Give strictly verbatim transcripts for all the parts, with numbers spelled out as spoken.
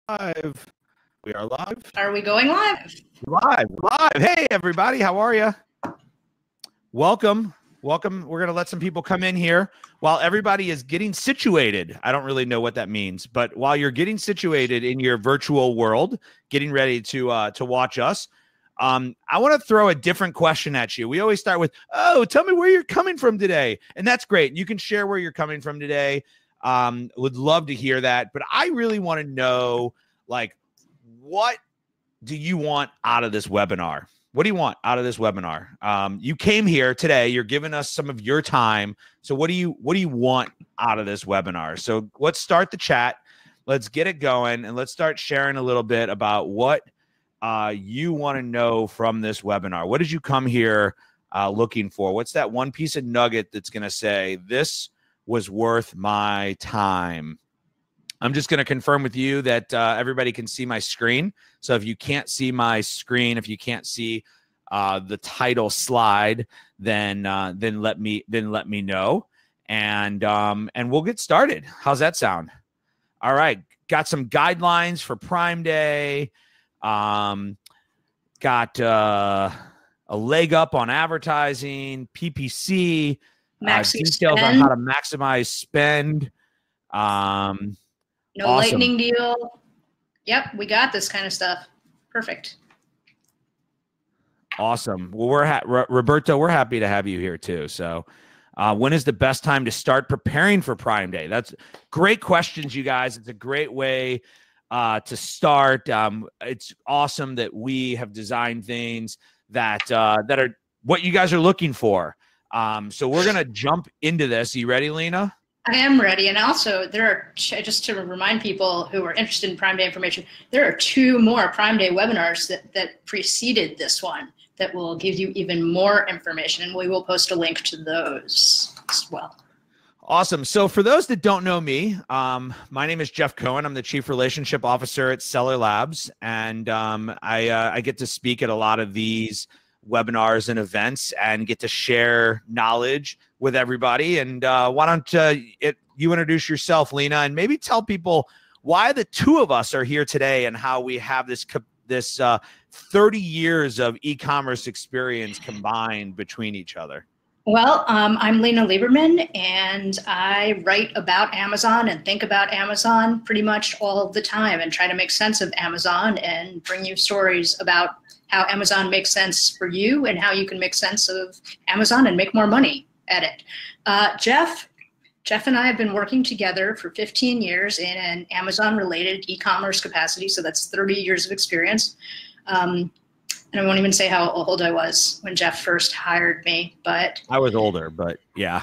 Live. We are live. Are we going live? Live, live. Hey, everybody. How are you? Welcome. Welcome. We're going to let some people come in here while everybody is getting situated. I don't really know what that means, but while you're getting situated in your virtual world, getting ready to uh, to watch us, um, I want to throw a different question at you. We always start with, oh, tell me where you're coming from today. And that's great. You can share where you're coming from today. Um, would love to hear that. But I really want to know, like, what do you want out of this webinar? What do you want out of this webinar? Um, you came here today. You're giving us some of your time. So what do you what do you want out of this webinar? So let's start the chat. Let's get it going, and let's start sharing a little bit about what uh, you want to know from this webinar. What did you come here uh, looking for? What's that one piece of nugget that's going to say, this was worth my time? I'm just going to confirm with you that uh, everybody can see my screen. So if you can't see my screen, if you can't see uh, the title slide, then uh, then let me then let me know, and um, and we'll get started. How's that sound? All right, got some guidelines for Prime Day. Um, got uh, a leg up on advertising, P P C, uh, details spend. on how to maximize spend. Um, No awesome. lightning deal. Yep, we got this kind of stuff. Perfect. Awesome. Well, we're ha Roberto, we're happy to have you here too. So uh, when is the best time to start preparing for Prime Day? That's great questions, you guys. It's a great way uh, to start. Um, it's awesome that we have designed things that, uh, that are what you guys are looking for. Um, so we're going to jump into this. Are you ready, Lena? I am ready. And also, there are, just to remind people who are interested in Prime Day information, there are two more Prime Day webinars that, that preceded this one that will give you even more information. And we will post a link to those as well. Awesome. So for those that don't know me, um, my name is Jeff Cohen. I'm the Chief Relationship Officer at Seller Labs. And um, I, uh, I get to speak at a lot of these webinars and events and get to share knowledge with everybody. And uh, why don't uh, it, you introduce yourself, Lena, and maybe tell people why the two of us are here today and how we have this this uh, thirty years of e-commerce experience combined between each other. Well, um, I'm Lena Lieberman, and I write about Amazon and think about Amazon pretty much all the time and try to make sense of Amazon and bring you stories about how Amazon makes sense for you and how you can make sense of Amazon and make more money at it. Uh, Jeff, Jeff and I have been working together for fifteen years in an Amazon-related e-commerce capacity, so that's thirty years of experience. Um, and I won't even say how old I was when Jeff first hired me, but I was older, but yeah.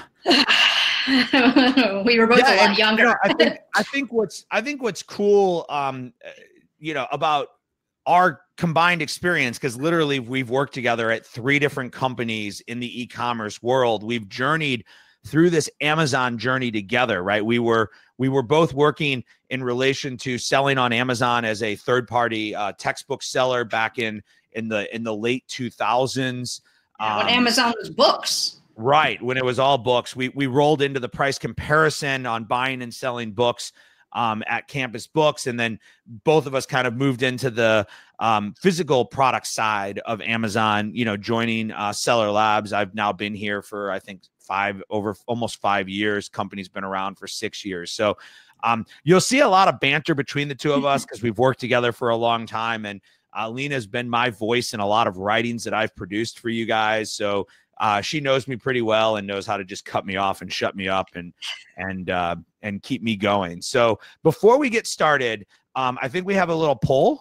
We were both yeah, a lot and, younger. You know, I think I think what's I think what's cool, um, you know, about our combined experience, because literally we've worked together at three different companies in the e-commerce world. We've journeyed through this Amazon journey together, right? We were we were both working in relation to selling on Amazon as a third-party uh, textbook seller back in in the in the late two thousands. Yeah, when um, Amazon was books. Right, when it was all books. We we rolled into the price comparison on buying and selling books um, at Campus Books. And then both of us kind of moved into the um, physical product side of Amazon, you know, joining uh, Seller Labs. I've now been here for, I think, five, over almost five years. Company's been around for six years. So um, you'll see a lot of banter between the two of us because we've worked together for a long time. And uh, Lena's been my voice in a lot of writings that I've produced for you guys. So Uh, she knows me pretty well and knows how to just cut me off and shut me up and and uh, and keep me going. So before we get started, um, I think we have a little poll.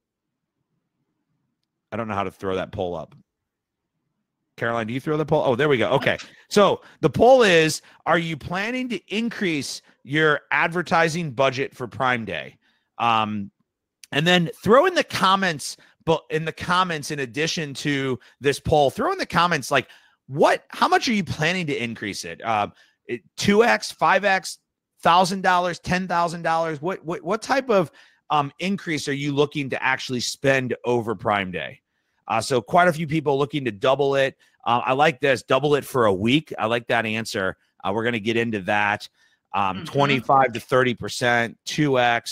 I don't know how to throw that poll up. Caroline, do you throw the poll? Oh, there we go. Okay. So the poll is, are you planning to increase your advertising budget for Prime Day? Um, and then throw in the comments But in the comments, in addition to this poll, throw in the comments, like, what, how much are you planning to increase it? Uh, it two X, five X, one thousand dollars, ten thousand dollars? What, what, what type of um, increase are you looking to actually spend over Prime Day? Uh, so quite a few people looking to double it. Uh, I like this, double it for a week. I like that answer. Uh, we're going to get into that. Um, mm-hmm. twenty-five to thirty percent, two X,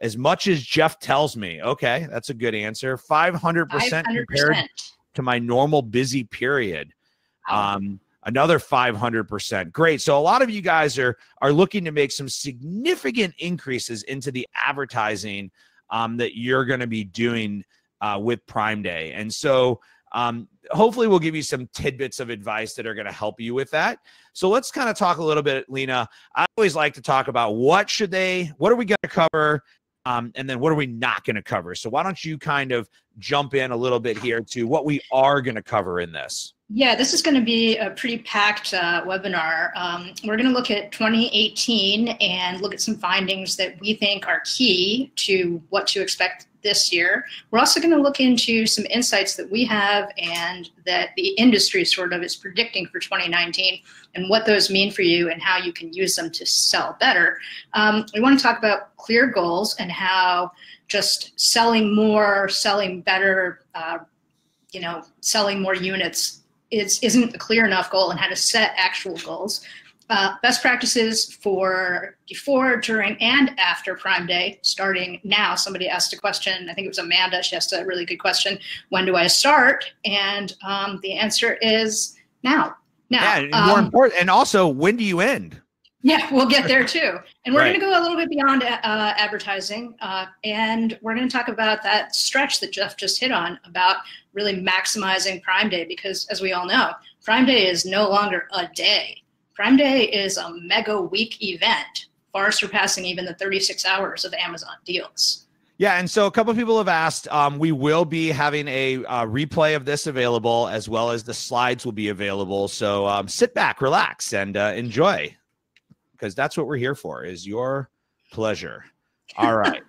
As much as Jeff tells me. Okay, that's a good answer. five hundred percent compared to my normal busy period. Um, another five hundred percent. Great. So a lot of you guys are are looking to make some significant increases into the advertising um, that you're going to be doing uh, with Prime Day. And so um, hopefully we'll give you some tidbits of advice that are going to help you with that. So let's kind of talk a little bit, Lena. I always like to talk about what should they, what are we going to cover? Um, and then what are we not going to cover? So why don't you kind of jump in a little bit here to what we are going to cover in this? Yeah, this is going to be a pretty packed uh, webinar. Um, we're going to look at twenty eighteen and look at some findings that we think are key to what to expect this year. We're also going to look into some insights that we have and that the industry sort of is predicting for twenty nineteen and what those mean for you and how you can use them to sell better. Um, we want to talk about clear goals and how just selling more, selling better, uh, you know, selling more units is, isn't a clear enough goal, and how to set actual goals. Uh, best practices for before, during, and after Prime Day, starting now. Somebody asked a question, I think it was Amanda, she asked a really good question, when do I start? And um, the answer is now. Now, yeah, and more um, important, and also, when do you end? Yeah, we'll get there too. And we're Right. going to go a little bit beyond uh, advertising, uh, and we're going to talk about that stretch that Jeff just hit on about really maximizing Prime Day, because as we all know, Prime Day is no longer a day. Prime Day is a mega week event, far surpassing even the thirty-six hours of Amazon deals. Yeah, and so a couple of people have asked, um, we will be having a uh, replay of this available, as well as the slides will be available. So um, sit back, relax, and uh, enjoy, because that's what we're here for, is your pleasure. All right.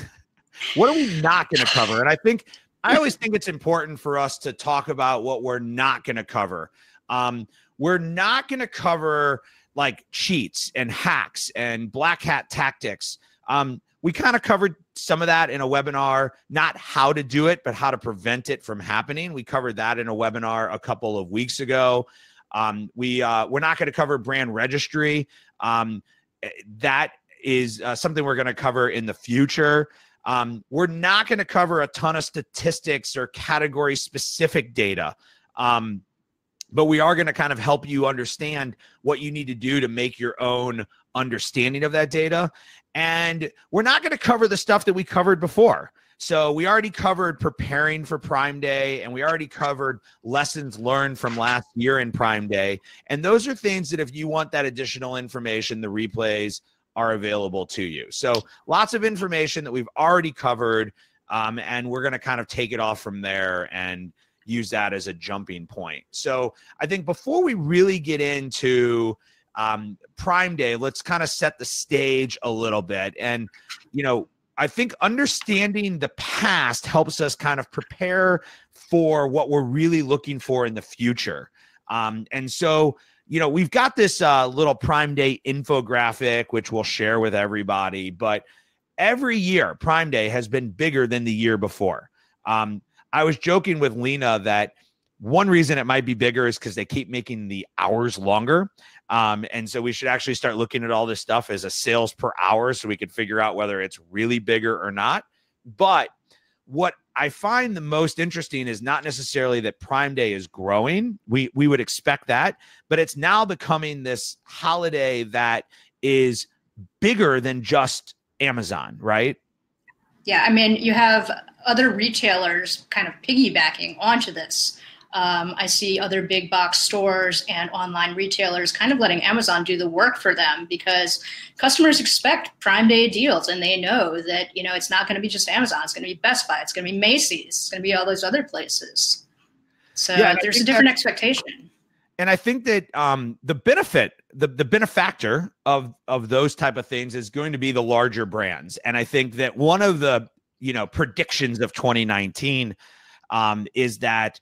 What are we not going to cover? And I think, I always think it's important for us to talk about what we're not going to cover. Um, we're not going to cover like cheats and hacks and black hat tactics. Um, we kind of covered some of that in a webinar, not how to do it, but how to prevent it from happening. We covered that in a webinar a couple of weeks ago. Um, we, uh, we're not going to cover brand registry. Um, that is uh, something we're going to cover in the future. Um, we're not going to cover a ton of statistics or category specific data. Um, but we are going to kind of help you understand what you need to do to make your own understanding of that data. And we're not going to cover the stuff that we covered before. So we already covered preparing for Prime Day, and we already covered lessons learned from last year in Prime Day. And those are things that if you want that additional information, the replays are available to you. So lots of information that we've already covered, um, and we're going to kind of take it off from there and use that as a jumping point. So I think before we really get into um, Prime Day, let's kind of set the stage a little bit. And, you know, I think understanding the past helps us kind of prepare for what we're really looking for in the future. Um, and so, you know, we've got this uh, little Prime Day infographic, which we'll share with everybody. But every year, Prime Day has been bigger than the year before. Um, I was joking with Lena that one reason it might be bigger is because they keep making the hours longer. Um, and so we should actually start looking at all this stuff as a sales per hour so we could figure out whether it's really bigger or not. But what I find the most interesting is not necessarily that Prime Day is growing. We, we would expect that, but it's now becoming this holiday that is bigger than just Amazon, right? Yeah, I mean, you have other retailers kind of piggybacking onto this. Um, I see other big box stores and online retailers kind of letting Amazon do the work for them, because customers expect Prime Day deals, and they know that, you know, it's not going to be just Amazon. It's going to be Best Buy. It's going to be Macy's. It's going to be all those other places. So yeah, there's a different expectation. And I think that um, the benefit, the, the benefactor of, of those type of things is going to be the larger brands. And I think that one of the, you know, predictions of twenty nineteen um, is that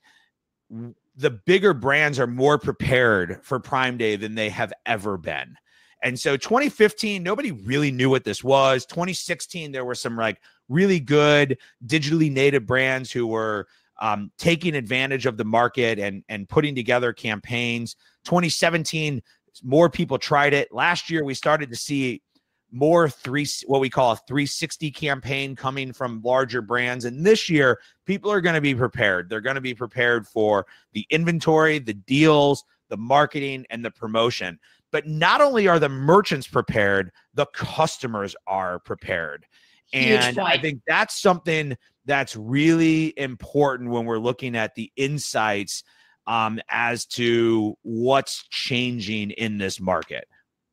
the bigger brands are more prepared for Prime Day than they have ever been. And so twenty fifteen, nobody really knew what this was. twenty sixteen, there were some like really good digitally native brands who were um, taking advantage of the market and, and putting together campaigns. twenty seventeen, more people tried it. Last year, we started to see more three, what we call a three sixty campaign coming from larger brands. And this year, people are going to be prepared. They're going to be prepared for the inventory, the deals, the marketing, and the promotion. But not only are the merchants prepared, the customers are prepared. Huge And point. I think that's something that's really important when we're looking at the insights um, as to what's changing in this market.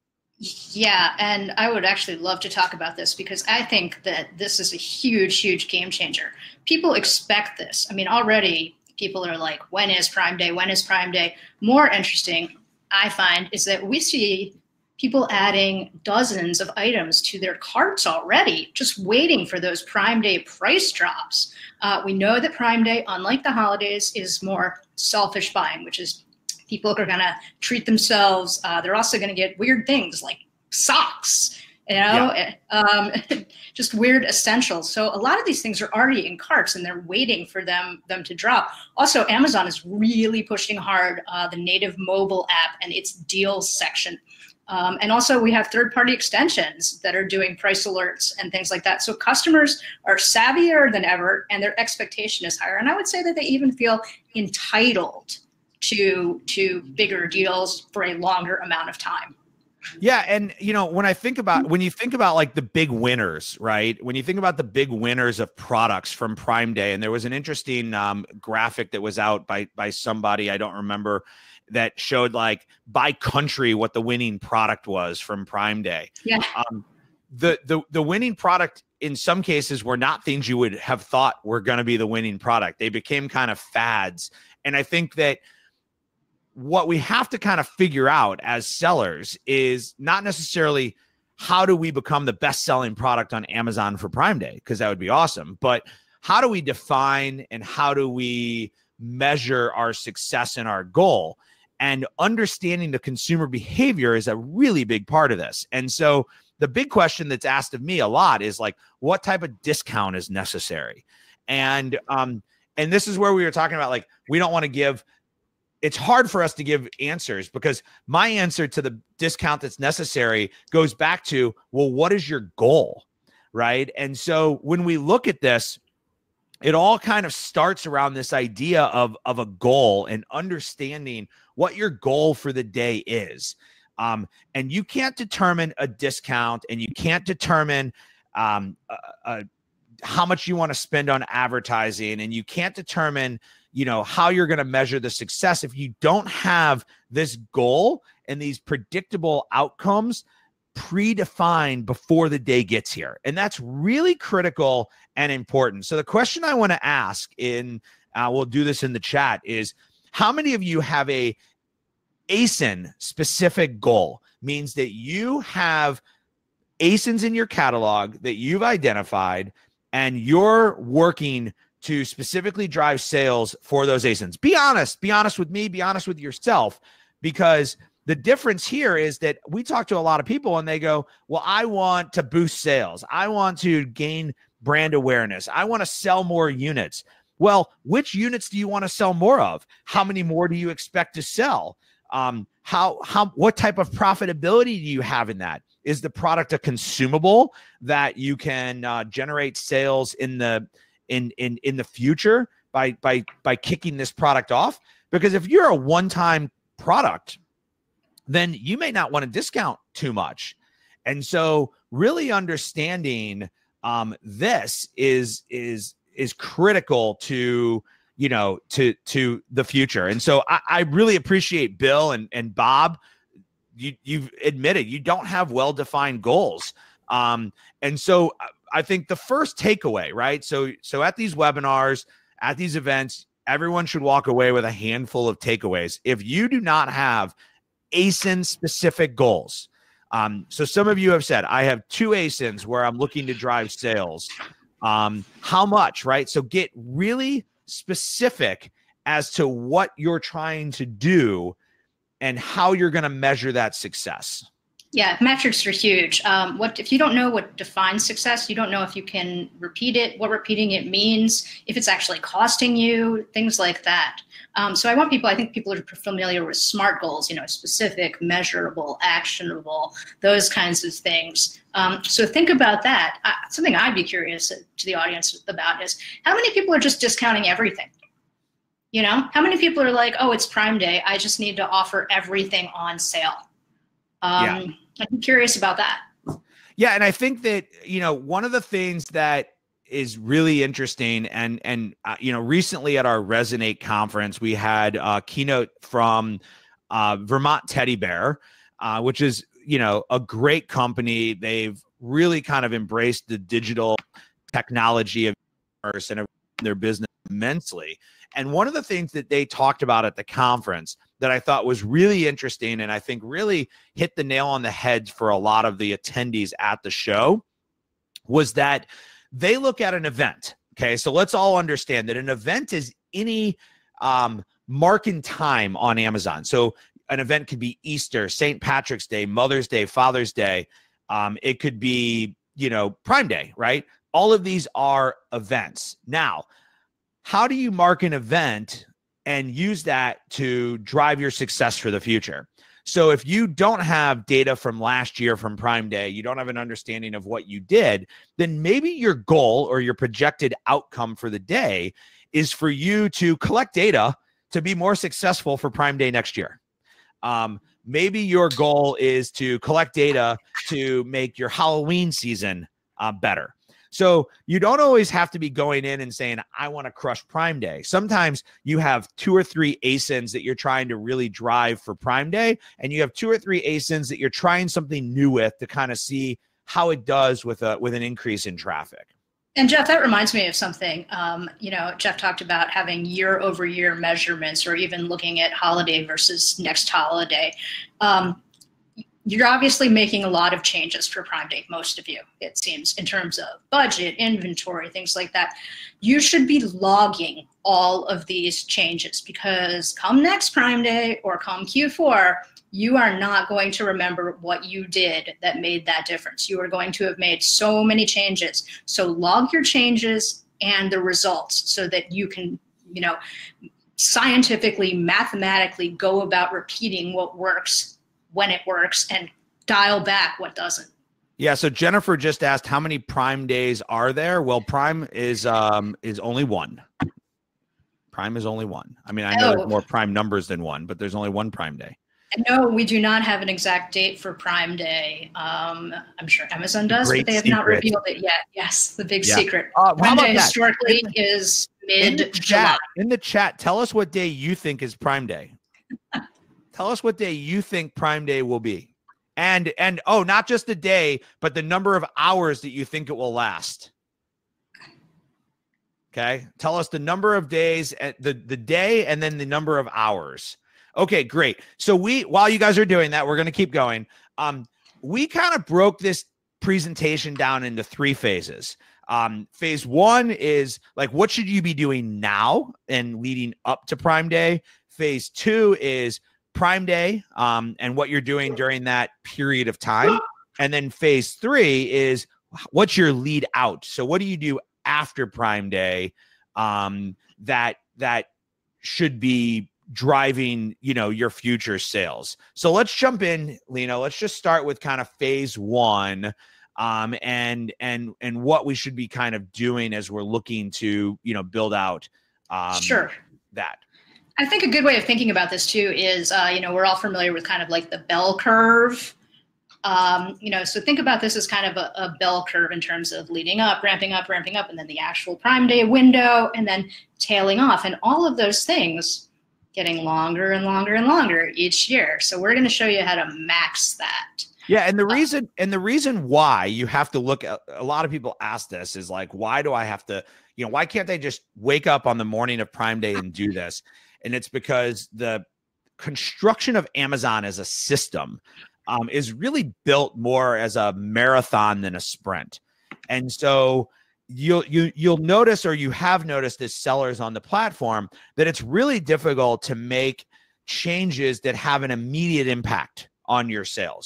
Yeah, and I would actually love to talk about this because I think that this is a huge, huge game changer. People expect this. I mean, already people are like, when is Prime Day? When is Prime Day? More interesting, I find, is that we see people adding dozens of items to their carts already, just waiting for those Prime Day price drops. Uh, we know that Prime Day, unlike the holidays, is more selfish buying, which is people are going to treat themselves. Uh, they're also going to get weird things like socks, you know, yeah. um, just weird essentials. So a lot of these things are already in carts and they're waiting for them, them to drop. Also, Amazon is really pushing hard uh, the native mobile app and its deals section. Um, and also we have third-party extensions that are doing price alerts and things like that. So customers are savvier than ever and their expectation is higher. And I would say that they even feel entitled to to bigger deals for a longer amount of time. Yeah. And, you know, when I think about, when you think about like the big winners, right? When you think about the big winners of products from Prime Day, and there was an interesting um, graphic that was out by, by somebody, I don't remember, that showed like by country what the winning product was from Prime Day. Yeah. Um, the, the, the winning product in some cases were not things you would have thought were going to be the winning product. They became kind of fads. And I think that what we have to kind of figure out as sellers is not necessarily how do we become the best-selling product on Amazon for Prime Day, because that would be awesome, but how do we define and how do we measure our success and our goal? And understanding the consumer behavior is a really big part of this. And so the big question that's asked of me a lot is like, what type of discount is necessary? And um, and this is where we were talking about, like, we don't want to give, it's hard for us to give answers because my answer to the discount that's necessary goes back to, well, what is your goal, right? And so when we look at this, it all kind of starts around this idea of, of a goal and understanding what your goal for the day is. Um, and you can't determine a discount and you can't determine um, uh, uh, how much you want to spend on advertising, and you can't determine, you know, how you're going to measure the success if you don't have this goal and these predictable outcomes predefined before the day gets here. And that's really critical and important. So the question I want to ask in, uh, we'll do this in the chat, is how many of you have a A S I N specific goal? Means that you have A S I Ns in your catalog that you've identified and you're working to specifically drive sales for those A S I Ns. Be honest, be honest with me, be honest with yourself, because the difference here is that we talk to a lot of people and they go, well, I want to boost sales. I want to gain brand awareness. I want to sell more units. Well, which units do you want to sell more of? How many more do you expect to sell? Um, how, how, what type of profitability do you have in that? Is the product a consumable that you can uh, generate sales in the, in, in, in the future by, by, by kicking this product off? Because if you're a one-time product, then you may not want to discount too much. And so really understanding um, this is, is, is critical to, you know, to, to the future. And so I, I really appreciate Bill and, and Bob. You, you've admitted you don't have well-defined goals. Um, and so I think the first takeaway, right? So, so at these webinars, at these events, everyone should walk away with a handful of takeaways. If you do not have A S I N specific goals. Um, so some of you have said, I have two A S I Ns where I'm looking to drive sales. Um, how much, right? So get really specific as to what you're trying to do and how you're going to measure that success. Yeah, metrics are huge. Um, what if you don't know what defines success? You don't know if you can repeat it, what repeating it means, if it's actually costing you, things like that. Um, so I want people, I think people are familiar with SMART goals, you know, specific, measurable, actionable, those kinds of things. Um, so think about that. Uh, something I'd be curious to the audience about is how many people are just discounting everything? You know, how many people are like, oh, it's Prime Day, I just need to offer everything on sale? Um, yeah. I'm curious about that. Yeah. And I think that, you know, one of the things that is really interesting and, and, uh, you know, recently at our Resonate conference, we had a keynote from uh, Vermont Teddy Bear, uh, which is, you know, a great company. They've really kind of embraced the digital technology of commerce and their business immensely. And one of the things that they talked about at the conference that I thought was really interesting, and I think really hit the nail on the head for a lot of the attendees at the show, was that they look at an event. Okay, so let's all understand that an event is any um, mark in time on Amazon. So an event could be Easter, Saint Patrick's Day, Mother's Day, Father's Day. Um, it could be, you know, Prime Day, right? All of these are events. Now, how do you mark an event and use that to drive your success for the future? So if you don't have data from last year from Prime Day, you don't have an understanding of what you did, then maybe your goal or your projected outcome for the day is for you to collect data to be more successful for Prime Day next year. Um, maybe your goal is to collect data to make your Halloween season uh, better. So you don't always have to be going in and saying, I want to crush Prime Day. Sometimes you have two or three A S I Ns that you're trying to really drive for Prime Day, and you have two or three A S I Ns that you're trying something new with to kind of see how it does with a with an increase in traffic. And Jeff, that reminds me of something. Um, you know, Jeff talked about having year over year measurements, or even looking at holiday versus next holiday. Um, You're obviously making a lot of changes for Prime Day, most of you, it seems, in terms of budget, inventory, things like that. You should be logging all of these changes, because come next Prime Day or come Q four, you are not going to remember what you did that made that difference. You are going to have made so many changes. So log your changes and the results so that you can, you know, scientifically, mathematically go about repeating what works when it works and dial back what doesn't. Yeah. So Jennifer just asked, how many Prime days are there? Well, Prime is um is only one. Prime is only one. I mean, I know Oh. there's more Prime numbers than one, but there's only one Prime day. No, we do not have an exact date for Prime Day. Um, I'm sure Amazon does, Great but they have not secret. revealed it yet. Yes, the big Yeah. secret. Uh, how Prime about Day that? historically In is In the mid-July. chat, in the chat, tell us what day you think is Prime Day. Tell us what day you think Prime Day will be. And, and oh, not just the day, but the number of hours that you think it will last. Okay. Tell us the number of days, at the, the day, and then the number of hours. Okay, great. So we, while you guys are doing that, we're going to keep going. Um, we kind of broke this presentation down into three phases. Um, phase one is like, what should you be doing now and leading up to Prime Day? Phase two is Prime Day um, and what you're doing during that period of time. And then phase three is what's your lead out? So what do you do after Prime Day um, that that should be driving, you know, your future sales? So let's jump in, Lena. Let's just start with kind of phase one um, and and and what we should be kind of doing as we're looking to, you know, build out um, Sure. that. I think a good way of thinking about this too is, uh, you know, we're all familiar with kind of like the bell curve. Um, you know, so think about this as kind of a, a bell curve in terms of leading up, ramping up, ramping up, and then the actual Prime Day window, and then tailing off. And all of those things getting longer and longer and longer each year. So we're going to show you how to max that. Yeah, and the reason and the reason why you have to look at, a lot of people ask this is like, why do I have to, you know, why can't they just wake up on the morning of Prime Day and do this? And it's because the construction of Amazon as a system um, is really built more as a marathon than a sprint. And so you'll you you'll notice, or you have noticed as sellers on the platform, that it's really difficult to make changes that have an immediate impact on your sales.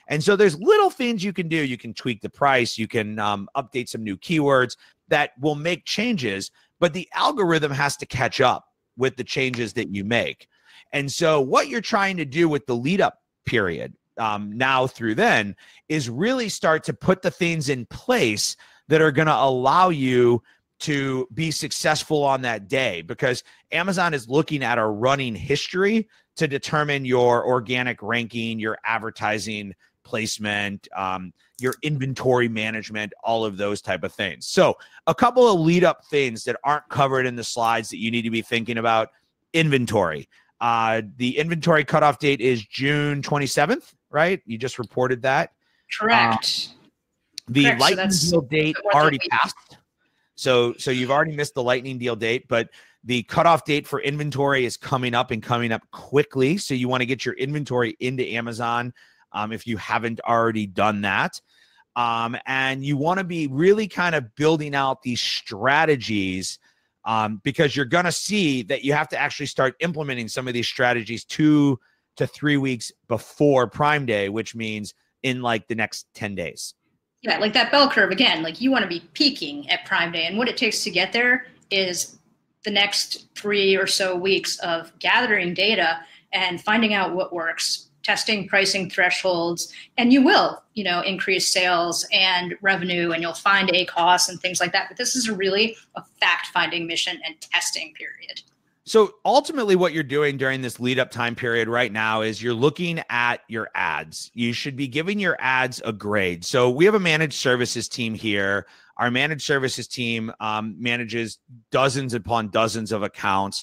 And so there's little things you can do. You can tweak the price. You can um, update some new keywords that will make changes, but the algorithm has to catch up with the changes that you make. And so what you're trying to do with the lead up period um, now through then is really start to put the things in place that are going to allow you to be successful on that day, because Amazon is looking at a running history to determine your organic ranking, your advertising placement, um, your inventory management, all of those type of things. So a couple of lead up things that aren't covered in the slides that you need to be thinking about. Inventory. Uh, the inventory cutoff date is June twenty-seventh, right? You just reported that. Correct. Uh, the Correct. lightning So deal date already passed. So, so you've already missed the lightning deal date, but the cutoff date for inventory is coming up and coming up quickly. So you want to get your inventory into Amazon um, if you haven't already done that. Um, and you want to be really kind of building out these strategies um, because you're going to see that you have to actually start implementing some of these strategies two to three weeks before Prime Day, which means in like the next ten days. Yeah, like that bell curve again, like you want to be peaking at Prime Day. And what it takes to get there is the next three or so weeks of gathering data and finding out what works, testing pricing thresholds, and you will, you know, increase sales and revenue, and you'll find A costs and things like that. But this is really a fact-finding mission and testing period. So ultimately what you're doing during this lead up time period right now is you're looking at your ads. You should be giving your ads a grade. So we have a managed services team here. Our managed services team um, manages dozens upon dozens of accounts.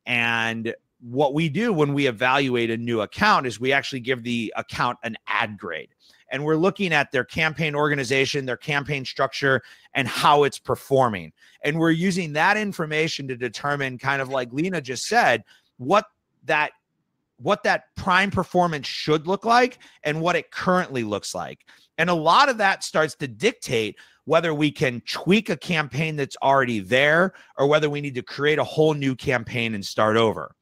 And what we do when we evaluate a new account is we actually give the account an ad grade. And we're looking at their campaign organization, their campaign structure, and how it's performing. And we're using that information to determine, kind of like Lena just said, what that what that prime performance should look like and what it currently looks like. And a lot of that starts to dictate whether we can tweak a campaign that's already there or whether we need to create a whole new campaign and start over.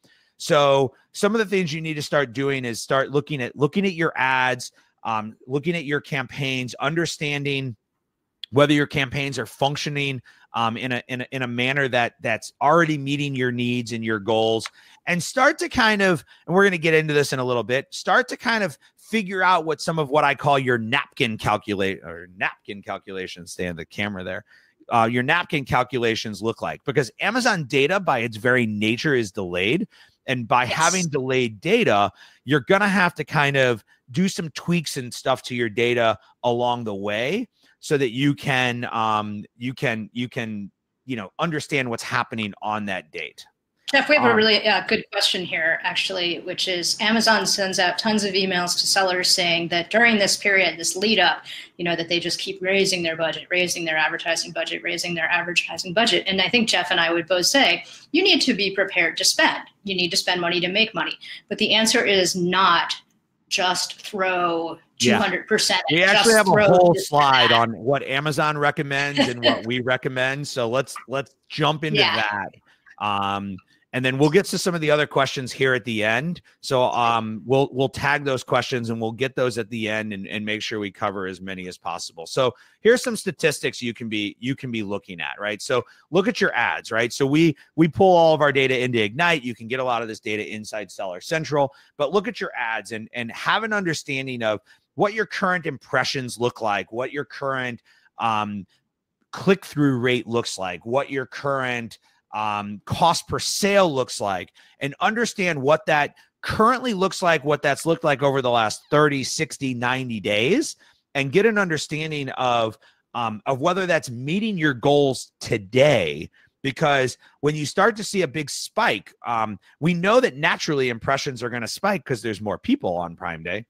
So some of the things you need to start doing is start looking at looking at your ads, um, looking at your campaigns, understanding whether your campaigns are functioning um, in a, in a in a manner that that's already meeting your needs and your goals, and start to kind of, and we're going to get into this in a little bit, start to kind of figure out what some of what I call your napkin calculate or napkin calculations, stay on the camera there, uh, your napkin calculations look like, because Amazon data by its very nature is delayed. And by yes. having delayed data, you're going to have to kind of do some tweaks and stuff to your data along the way so that you can, um, you can, you can, you know, understand what's happening on that date. Jeff, we have um, a really uh, good question here, actually, which is Amazon sends out tons of emails to sellers saying that during this period, this lead up, you know, that they just keep raising their budget, raising their advertising budget, raising their advertising budget. And I think Jeff and I would both say, you need to be prepared to spend. You need to spend money to make money. But the answer is not just throw two hundred percent. Yeah. We actually have a whole slide on what Amazon recommends and what we recommend. So let's let's jump into yeah. that. Um, And then we'll get to some of the other questions here at the end. So um, we'll we'll tag those questions and we'll get those at the end and, and make sure we cover as many as possible. So here's some statistics you can be you can be looking at, right? So look at your ads, right? So we we pull all of our data into Ignite. You can get a lot of this data inside Seller Central, but look at your ads and and have an understanding of what your current impressions look like, what your current um, click-through rate looks like, what your current um, cost per sale looks like, and understand what that currently looks like, what that's looked like over the last thirty, sixty, ninety days, and get an understanding of, um, of whether that's meeting your goals today. Because when you start to see a big spike, um, we know that naturally impressions are going to spike because there's more people on Prime Day.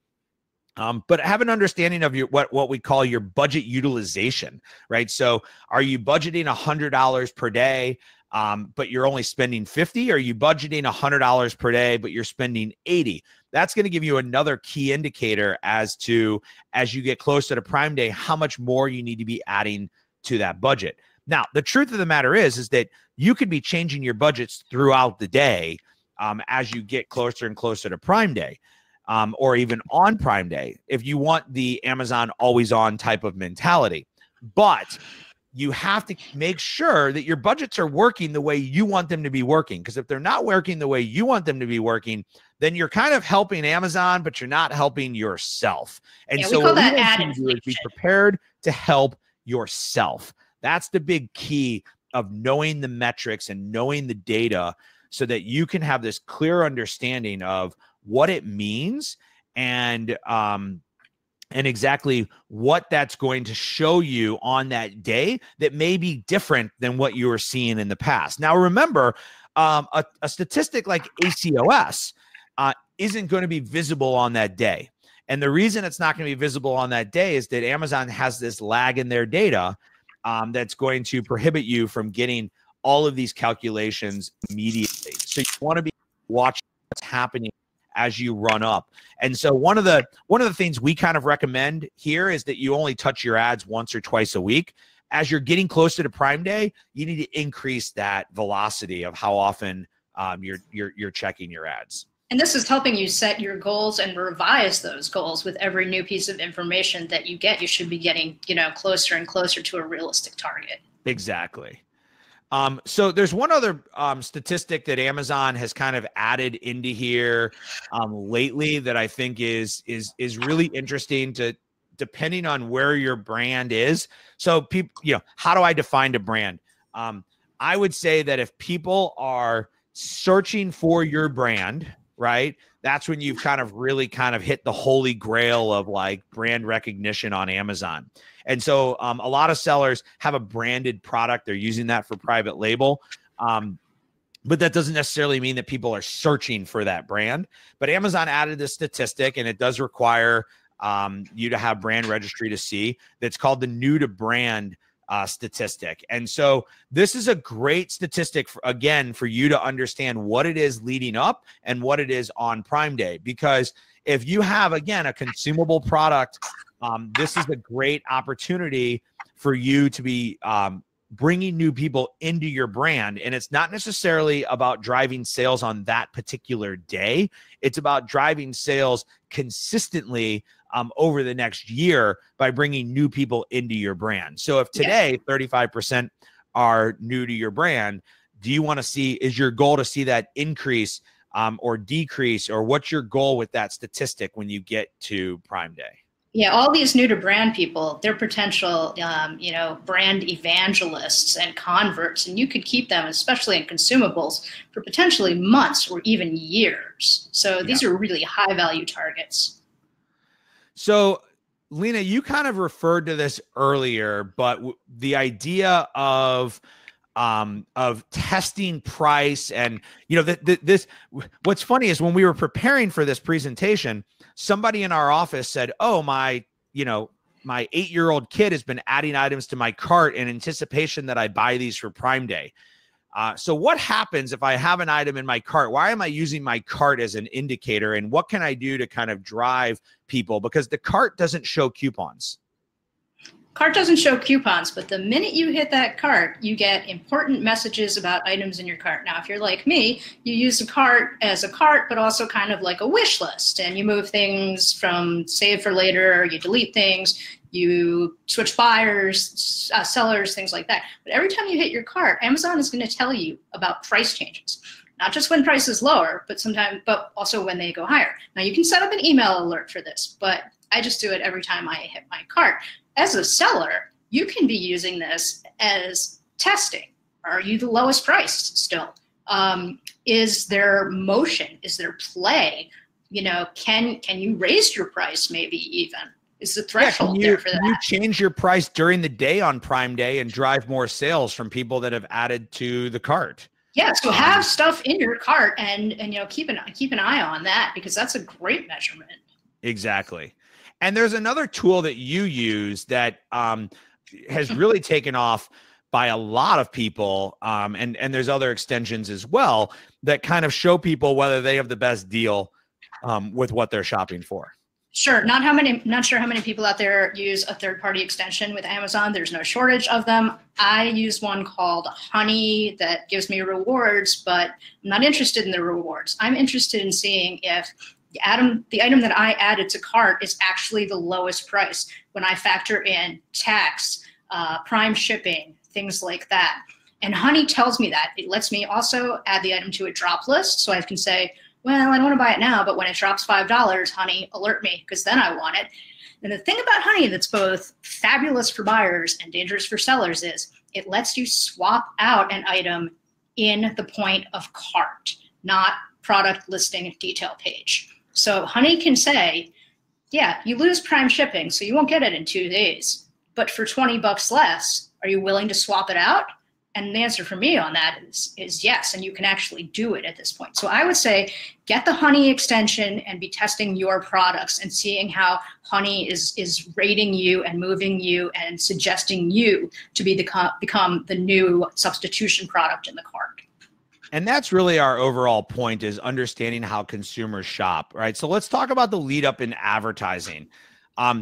Um, but have an understanding of your what, what we call your budget utilization, right? So are you budgeting one hundred dollars per day, um, but you're only spending fifty? Are you budgeting one hundred dollars per day, but you're spending eighty? That's going to give you another key indicator as to, as you get closer to Prime Day, how much more you need to be adding to that budget. Now, the truth of the matter is, is that you could be changing your budgets throughout the day um, as you get closer and closer to Prime Day. um, or even on Prime Day, if you want the Amazon always on type of mentality. But you have to make sure that your budgets are working the way you want them to be working. Because if they're not working the way you want them to be working, then you're kind of helping Amazon, but you're not helping yourself. And yeah, so we call what that we ad want you to do is be inflation. prepared to help yourself. That's the big key of knowing the metrics and knowing the data so that you can have this clear understanding of what it means and um, and exactly what that's going to show you on that day that may be different than what you were seeing in the past. Now, remember, um, a, a statistic like A C O S uh, isn't going to be visible on that day. And the reason it's not going to be visible on that day is that Amazon has this lag in their data um, that's going to prohibit you from getting all of these calculations immediately. So you want to be watching what's happening as you run up. And so one of the one of the things we kind of recommend here is that you only touch your ads once or twice a week. As you're getting closer to Prime Day, you need to increase that velocity of how often um, you're you're you're checking your ads. And this is helping you set your goals and revise those goals with every new piece of information that you get. You should be getting, you know, closer and closer to a realistic target. Exactly. Um, so there's one other um, statistic that Amazon has kind of added into here um, lately that I think is is is really interesting to depending on where your brand is. So people, you know, how do I define a brand? Um, I would say that if people are searching for your brand, right, that's when you've kind of really kind of hit the holy grail of like brand recognition on Amazon. And so um, a lot of sellers have a branded product. They're using that for private label. Um, but that doesn't necessarily mean that people are searching for that brand. But Amazon added this statistic, and it does require um, you to have brand registry to see. That's called the new to brand uh, statistic. And so this is a great statistic, for, again, for you to understand what it is leading up and what it is on Prime Day. Because if you have, again, a consumable product, um, this is a great opportunity for you to be um, bringing new people into your brand. And it's not necessarily about driving sales on that particular day. It's about driving sales consistently um, over the next year by bringing new people into your brand. So if today yes. thirty-five percent are new to your brand, do you want to see, is your goal to see that increase um, or decrease, or what's your goal with that statistic when you get to Prime Day? Yeah, all these new to brand people, they're potential, um, you know, brand evangelists and converts, and you could keep them, especially in consumables, for potentially months or even years. So these yeah. are really high value targets. So, Lena, you kind of referred to this earlier, but w- the idea of um, of testing price and, you know, th- th- this, what's funny is when we were preparing for this presentation, somebody in our office said, oh, my, you know, my eight-year-old kid has been adding items to my cart in anticipation that I buy these for Prime Day. Uh, so what happens if I have an item in my cart? Why am I using my cart as an indicator? And what can I do to kind of drive people? Because the cart doesn't show coupons. Cart doesn't show coupons, but the minute you hit that cart, you get important messages about items in your cart. Now, if you're like me, you use a cart as a cart, but also kind of like a wish list, and you move things from save for later, you delete things, you switch buyers, uh, sellers, things like that. But every time you hit your cart, Amazon is going to tell you about price changes. Not just when price is lower, but sometimes, but also when they go higher. Now, you can set up an email alert for this, but I just do it every time I hit my cart. As a seller, you can be using this as testing. Are you the lowest priced still? Um, is there motion? Is there play? You know, can can you raise your price maybe even? Is the threshold yeah, you, there for that? Can you change your price during the day on Prime Day and drive more sales from people that have added to the cart? Yeah, so have um, stuff in your cart and and you know keep an keep an eye on that, because that's a great measurement. Exactly. And there's another tool that you use that um, has really taken off by a lot of people, um, and, and there's other extensions as well that kind of show people whether they have the best deal um, with what they're shopping for. Sure. Not how many, not sure how many people out there use a third-party extension with Amazon. There's no shortage of them. I use one called Honey that gives me rewards, but I'm not interested in the rewards. I'm interested in seeing if the item, the item that I added to cart is actually the lowest price when I factor in tax, uh, prime shipping, things like that. And Honey tells me that. It lets me also add the item to a drop list. So I can say, well, I don't want to buy it now, but when it drops five dollars, Honey, alert me, because then I want it. And the thing about Honey that's both fabulous for buyers and dangerous for sellers is it lets you swap out an item in the point of cart, not product listing detail page. So Honey can say, yeah, you lose prime shipping, so you won't get it in two days. But for twenty bucks less, are you willing to swap it out? And the answer for me on that is, is yes, and you can actually do it at this point. So I would say get the Honey extension and be testing your products and seeing how Honey is, is rating you and moving you and suggesting you to be the, become the new substitution product in the cart. And that's really our overall point, is understanding how consumers shop, right? So let's talk about the lead up in advertising. Um,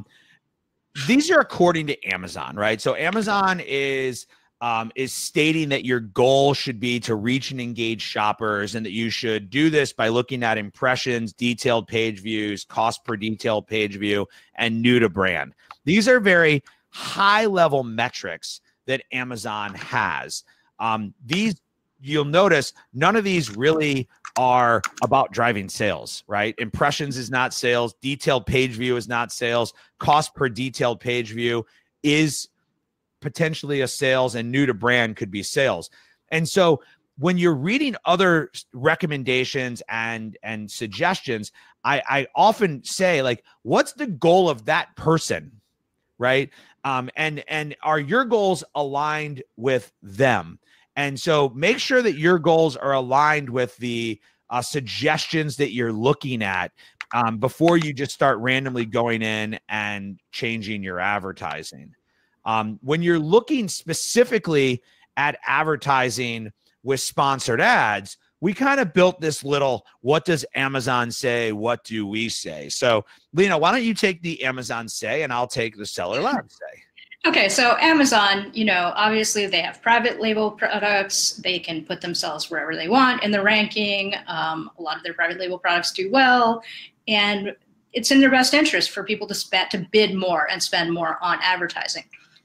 these are according to Amazon, right? So Amazon is... Um, is stating that your goal should be to reach and engage shoppers, and that you should do this by looking at impressions, detailed page views, cost per detailed page view, and new to brand. These are very high level metrics that Amazon has. Um, these, you'll notice, none of these really are about driving sales, right? Impressions is not sales. Detailed page view is not sales. Cost per detailed page view is potentially a sales, and new to brand could be sales. And so when you're reading other recommendations and and suggestions, I, I often say, like, what's the goal of that person, right? Um, and and are your goals aligned with them? And so make sure that your goals are aligned with the uh, suggestions that you're looking at um, before you just start randomly going in and changing your advertising. Um, when you're looking specifically at advertising with sponsored ads, we kind of built this little, what does Amazon say? What do we say? So, Lena, why don't you take the Amazon say, and I'll take the Seller Lab say. Okay, so Amazon, you know, obviously they have private label products. They can put themselves wherever they want in the ranking. Um, a lot of their private label products do well. And it's in their best interest for people to spend, to bid more and spend more on advertising.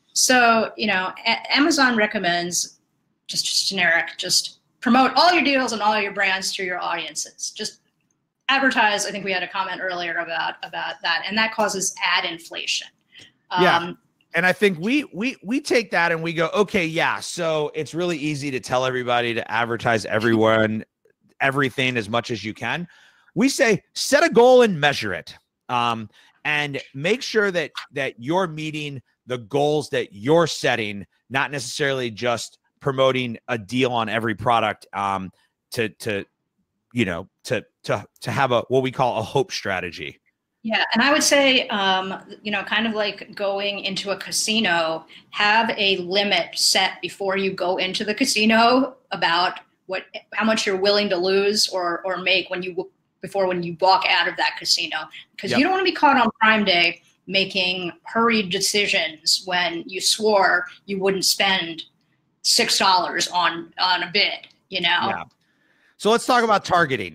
So, you know, a Amazon recommends just, just generic, just promote all your deals and all your brands to your audiences. Just advertise. I think we had a comment earlier about, about that, and that causes ad inflation. Um, yeah. And I think we, we, we take that and we go, okay, yeah. So it's really easy to tell everybody to advertise everyone, everything as much as you can. We say, set a goal and measure it. Um, and make sure that, that you're meeting the goals that you're setting, not necessarily just promoting a deal on every product um, to, to, you know, to, to, to have a, what we call a hope strategy. Yeah. And I would say, um, you know, kind of like going into a casino, have a limit set before you go into the casino about what, how much you're willing to lose or, or make when you, before when you walk out of that casino, because yep. you don't want to be caught on Prime Day making hurried decisions when you swore you wouldn't spend six dollars on on a bid, you know? Yeah. So let's talk about targeting.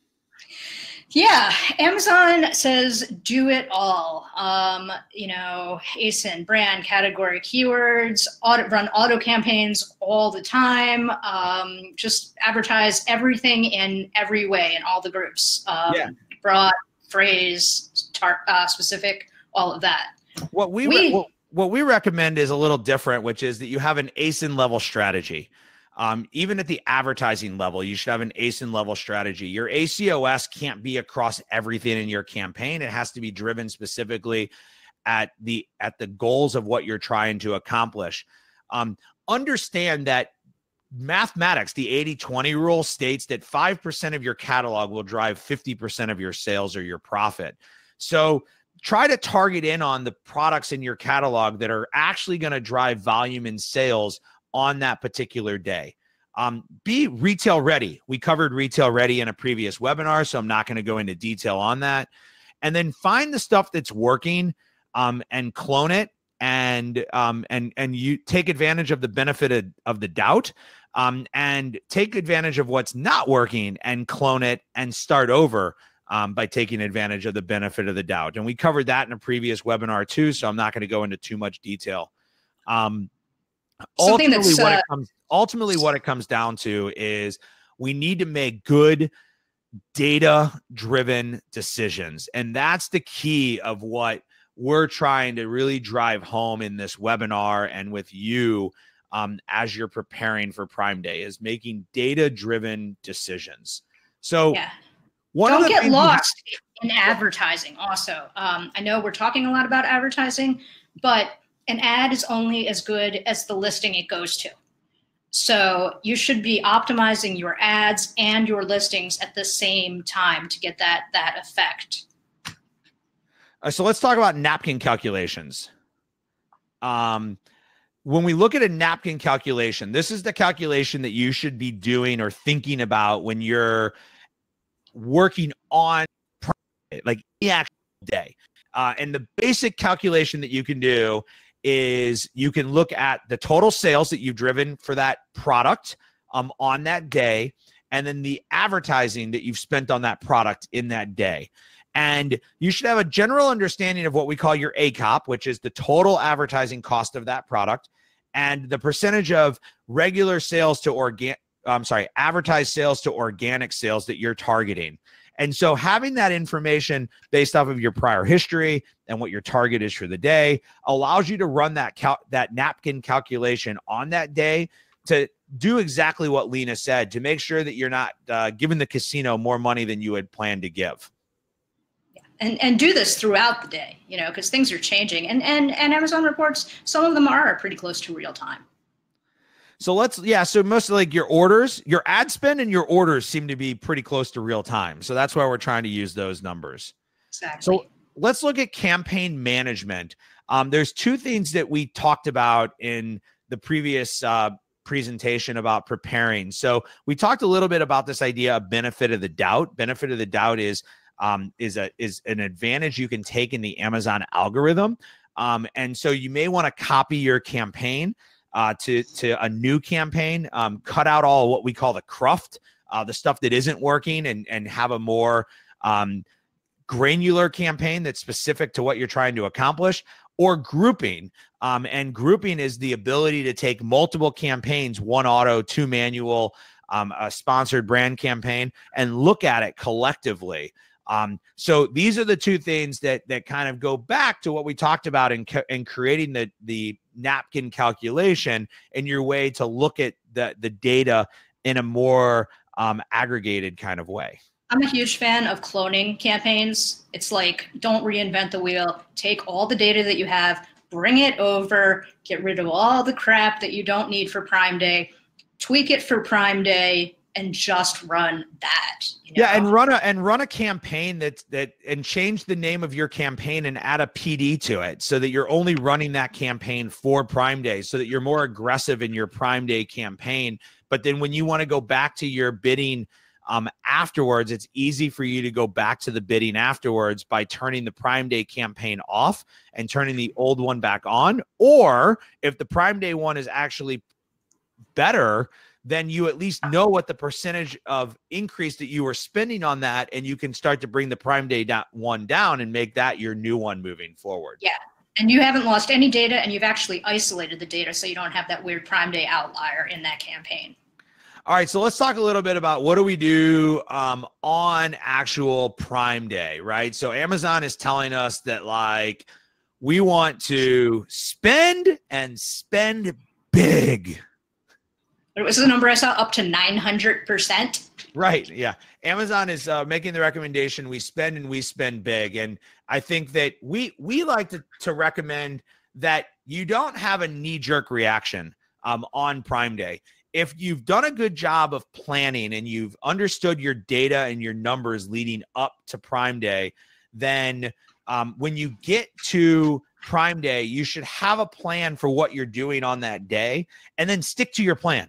Yeah, Amazon says do it all. Um, you know, A S I N, brand, category, keywords, auto, run auto campaigns all the time. Um, just advertise everything in every way in all the groups. Um, yeah. Broad, phrase, tar uh, specific, all of that. What we, we what, what we recommend is a little different, which is that you have an A S I N level strategy. Um, even at the advertising level, you should have an A S I N level strategy. Your A C O S can't be across everything in your campaign. It has to be driven specifically at the at the goals of what you're trying to accomplish. Um, understand that mathematics, the eighty twenty rule, states that five percent of your catalog will drive fifty percent of your sales or your profit. So try to target in on the products in your catalog that are actually going to drive volume and sales on that particular day. Um, be retail ready. We covered retail ready in a previous webinar, so I'm not going to go into detail on that. And then find the stuff that's working um, and clone it, and um, and and you take advantage of the benefit of, of the doubt, um, and take advantage of what's not working and clone it and start over um, by taking advantage of the benefit of the doubt. And we covered that in a previous webinar too, so I'm not going to go into too much detail. Um, Something ultimately, that's, what uh, it comes, ultimately, what it comes down to is we need to make good data-driven decisions. And that's the key of what we're trying to really drive home in this webinar and with you um, as you're preparing for Prime Day, is making data-driven decisions. So yeah. one Don't of the get things we lost in advertising also. Um, I know we're talking a lot about advertising, but an ad is only as good as the listing it goes to. So you should be optimizing your ads and your listings at the same time to get that, that effect. Uh, so let's talk about napkin calculations. Um, when we look at a napkin calculation, this is the calculation that you should be doing or thinking about when you're working on like the actual day. Uh, and the basic calculation that you can do is you can look at the total sales that you've driven for that product um, on that day, and then the advertising that you've spent on that product in that day. And you should have a general understanding of what we call your A C O P, which is the total advertising cost of that product, and the percentage of regular sales to organic, I'm sorry, advertised sales to organic sales that you're targeting. And so having that information based off of your prior history and what your target is for the day allows you to run that cal that napkin calculation on that day to do exactly what Lena said, to make sure that you're not uh, giving the casino more money than you had planned to give. And, and do this throughout the day, you know, because things are changing. And, and, and Amazon reports, some of them are pretty close to real time. So let's, yeah, so most of like your orders, your ad spend and your orders seem to be pretty close to real time. So that's why we're trying to use those numbers. Exactly. So let's look at campaign management. Um, there's two things that we talked about in the previous uh, presentation about preparing. So we talked a little bit about this idea of benefit of the doubt. Benefit of the doubt is um, is a is an advantage you can take in the Amazon algorithm. Um, and so you may want to copy your campaign Uh, to, to a new campaign, um, cut out all what we call the cruft, uh, the stuff that isn't working, and, and have a more um, granular campaign that's specific to what you're trying to accomplish, or grouping. Um, and grouping is the ability to take multiple campaigns, one auto, two manual, um, a sponsored brand campaign, and look at it collectively. Um, so these are the two things that that kind of go back to what we talked about in, in creating the, the napkin calculation and your way to look at the, the data in a more um, aggregated kind of way. I'm a huge fan of cloning campaigns. It's like, don't reinvent the wheel. Take all the data that you have, bring it over, get rid of all the crap that you don't need for Prime Day, tweak it for Prime Day, and just run that. You know? Yeah, and run a and run a campaign that that and change the name of your campaign and add a P D to it so that you're only running that campaign for Prime Day, so that you're more aggressive in your Prime Day campaign. But then when you want to go back to your bidding um, afterwards, it's easy for you to go back to the bidding afterwards by turning the Prime Day campaign off and turning the old one back on. Or if the Prime Day one is actually better, then you at least know what the percentage of increase that you were spending on that, and you can start to bring the Prime Day da- one down and make that your new one moving forward. Yeah, and you haven't lost any data, and you've actually isolated the data so you don't have that weird Prime Day outlier in that campaign. All right, so let's talk a little bit about what do we do um, on actual Prime Day, right? So Amazon is telling us that, like, we want to spend and spend big. What was the number I saw? Up to nine hundred percent? Right, yeah. Amazon is uh, making the recommendation we spend and we spend big. And I think that we we like to, to recommend that you don't have a knee-jerk reaction um, on Prime Day. If you've done a good job of planning and you've understood your data and your numbers leading up to Prime Day, then um, when you get to Prime Day, you should have a plan for what you're doing on that day and then stick to your plan.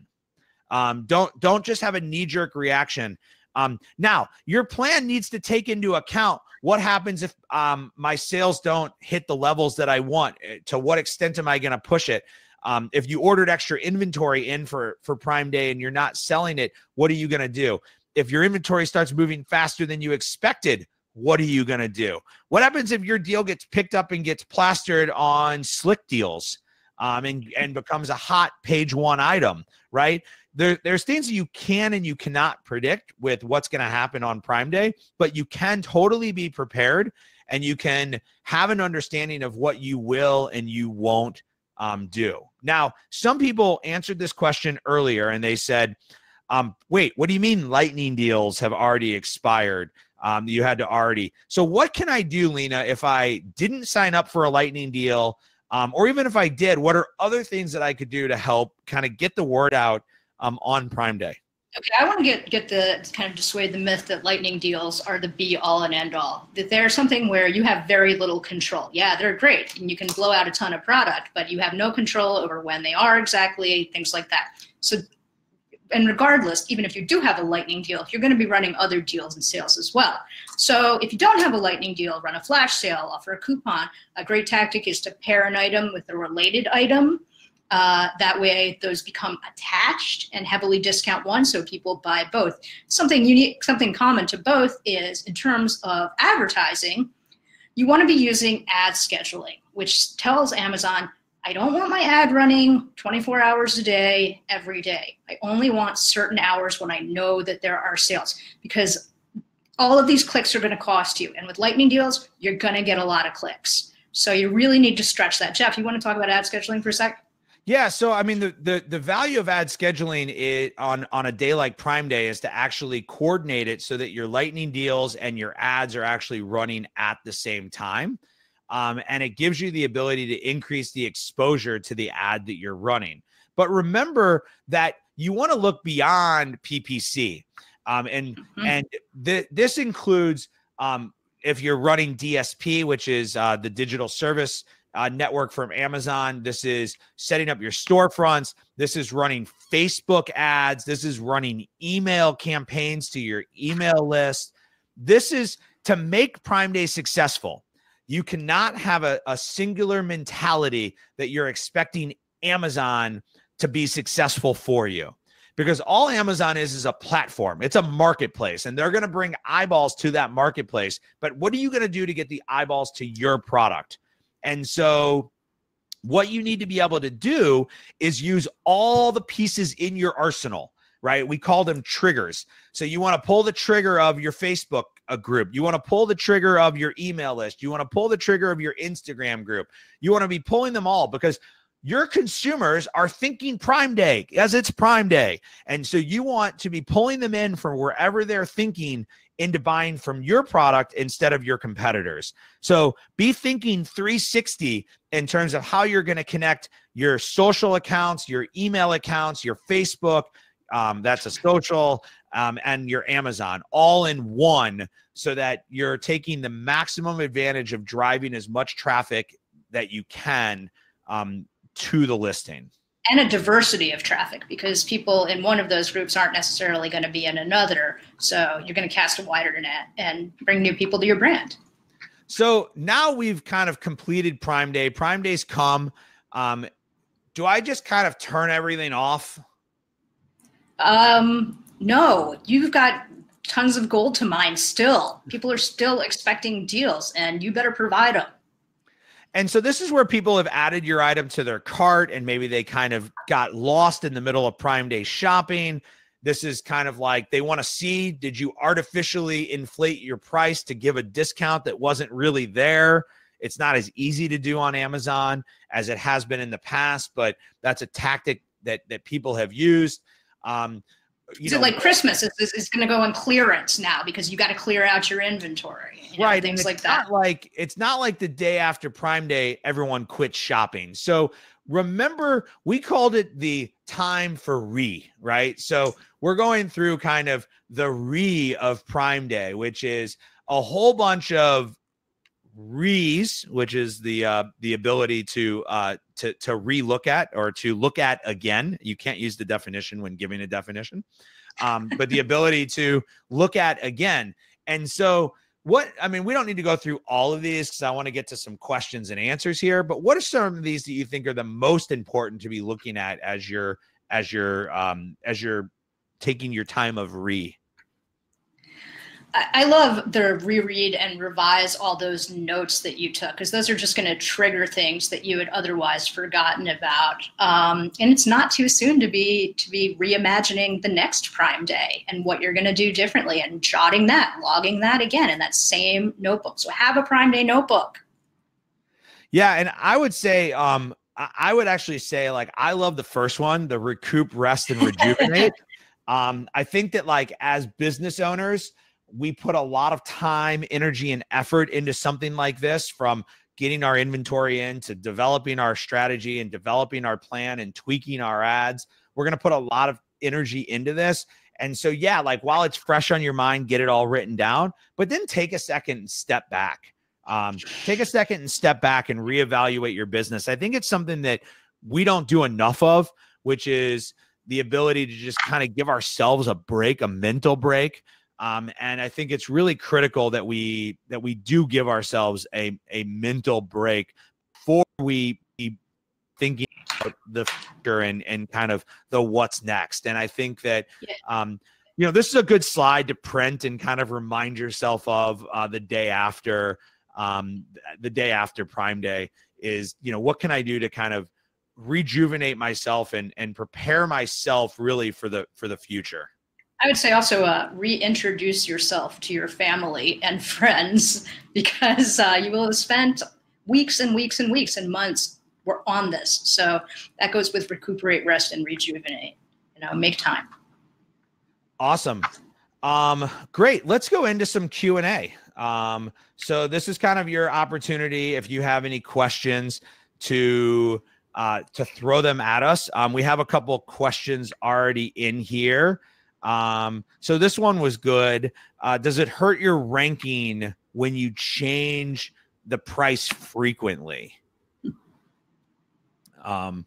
Um, don't don't just have a knee-jerk reaction. Um, now, your plan needs to take into account what happens if um, my sales don't hit the levels that I want. To what extent am I going to push it? Um, if you ordered extra inventory in for, for Prime Day and you're not selling it, what are you going to do? If your inventory starts moving faster than you expected what are you going to do? What happens if your deal gets picked up and gets plastered on Slick Deals um, and, and becomes a hot page one item, right? There, there's things that you can and you cannot predict with what's going to happen on Prime Day, but you can totally be prepared and you can have an understanding of what you will and you won't um, do. Now, some people answered this question earlier and they said, um, wait, what do you mean lightning deals have already expired? Um, you had to already. So what can I do, Lena, if I didn't sign up for a lightning deal? Um, or even if I did, what are other things that I could do to help kind of get the word out um, on Prime Day? Okay, I want to get get the kind of dissuade the myth that lightning deals are the be all and end all. That they're something where you have very little control. Yeah, they're great and you can blow out a ton of product, but you have no control over when they are exactly, things like that. So, and regardless, even if you do have a lightning deal, you're going to be running other deals and sales as well. So if you don't have a lightning deal, run a flash sale, offer a coupon. A great tactic is to pair an item with a related item. Uh, that way those become attached and heavily discount one, so people buy both. Something unique, something common to both is in terms of advertising, you want to be using ad scheduling, which tells Amazon, I don't want my ad running twenty-four hours a day, every day. I only want certain hours when I know that there are sales, because all of these clicks are going to cost you. And with lightning deals, you're going to get a lot of clicks. So you really need to stretch that. Jeff, you want to talk about ad scheduling for a sec? Yeah, so I mean, the the the value of ad scheduling it on on a day like Prime Day is to actually coordinate it so that your lightning deals and your ads are actually running at the same time, um, and it gives you the ability to increase the exposure to the ad that you're running. But remember that you want to look beyond P P C, um, and mm-hmm. and th- this includes um, if you're running D S P, which is uh, the digital service Uh, network from Amazon. This is setting up your storefronts. This is running Facebook ads. This is running email campaigns to your email list. This is to make Prime Day successful. You cannot have a, a singular mentality that you're expecting Amazon to be successful for you, because all Amazon is is a platform. It's a marketplace, and they're going to bring eyeballs to that marketplace. But what are you going to do to get the eyeballs to your product? And so what you need to be able to do is use all the pieces in your arsenal, right? We call them triggers. So you want to pull the trigger of your Facebook uh, group. You want to pull the trigger of your email list. You want to pull the trigger of your Instagram group. You want to be pulling them all, because your consumers are thinking Prime Day as it's Prime Day. And so you want to be pulling them in from wherever they're thinking into buying from your product instead of your competitors. So be thinking three sixty in terms of how you're going to connect your social accounts, your email accounts, your Facebook, um, that's a social, um, and your Amazon all in one, so that you're taking the maximum advantage of driving as much traffic that you can um, to the listing. And a diversity of traffic, because people in one of those groups aren't necessarily going to be in another. So you're going to cast a wider net and bring new people to your brand. So now we've kind of completed Prime Day. Prime Day's come. Um, do I just kind of turn everything off? Um, no, you've got tons of gold to mine still. People are still expecting deals, and you better provide them. And so this is where people have added your item to their cart, and maybe they kind of got lost in the middle of Prime Day shopping. This is kind of like they want to see, did you artificially inflate your price to give a discount that wasn't really there? It's not as easy to do on Amazon as it has been in the past, but that's a tactic that, that people have used. Um, You is know, it like Christmas is, is, is going to go on clearance now because you got to clear out your inventory, you know, right? things and like it's that. Not like it's not like the day after Prime Day, everyone quit shopping. So remember, we called it the time for re, right? So we're going through kind of the re of Prime Day, which is a whole bunch of re's, which is the uh, the ability to uh, to to relook at or to look at again. You can't use the definition when giving a definition, um, but the ability to look at again. And so, what I mean, we don't need to go through all of these because I want to get to some questions and answers here. But what are some of these that you think are the most important to be looking at as you're as you're um, as you're taking your time of re? I love the reread and revise all those notes that you took, because those are just going to trigger things that you had otherwise forgotten about. Um, and it's not too soon to be to be reimagining the next Prime Day and what you're going to do differently, and jotting that, logging that again in that same notebook. So have a Prime Day notebook. Yeah, and I would say, um, I would actually say, like, I love the first one, the recoup, rest, and rejuvenate. um, I think that, like, as business owners, we put a lot of time, energy, and effort into something like this, from getting our inventory in to developing our strategy and developing our plan and tweaking our ads. We're going to put a lot of energy into this. And so, yeah, like, while it's fresh on your mind, get it all written down, but then take a second and step back. Um, take a second and step back and reevaluate your business. I think it's something that we don't do enough of, which is the ability to just kind of give ourselves a break, a mental break. Um, and I think it's really critical that we that we do give ourselves a, a mental break before we be thinking about the future and, and kind of the what's next. And I think that, yeah. um, you know, this is a good slide to print and kind of remind yourself of uh, the day after, um, the day after Prime Day is, you know, what can I do to kind of rejuvenate myself and, and prepare myself really for the, for the future. I would say also uh, reintroduce yourself to your family and friends, because uh, you will have spent weeks and weeks and weeks and months on this. So that goes with recuperate, rest, and rejuvenate. You know, make time. Awesome. Um, great. Let's go into some Q and A. Um, so this is kind of your opportunity, if you have any questions, to uh, to throw them at us. Um, we have a couple of questions already in here. Um, so this one was good. Uh, does it hurt your ranking when you change the price frequently? Um,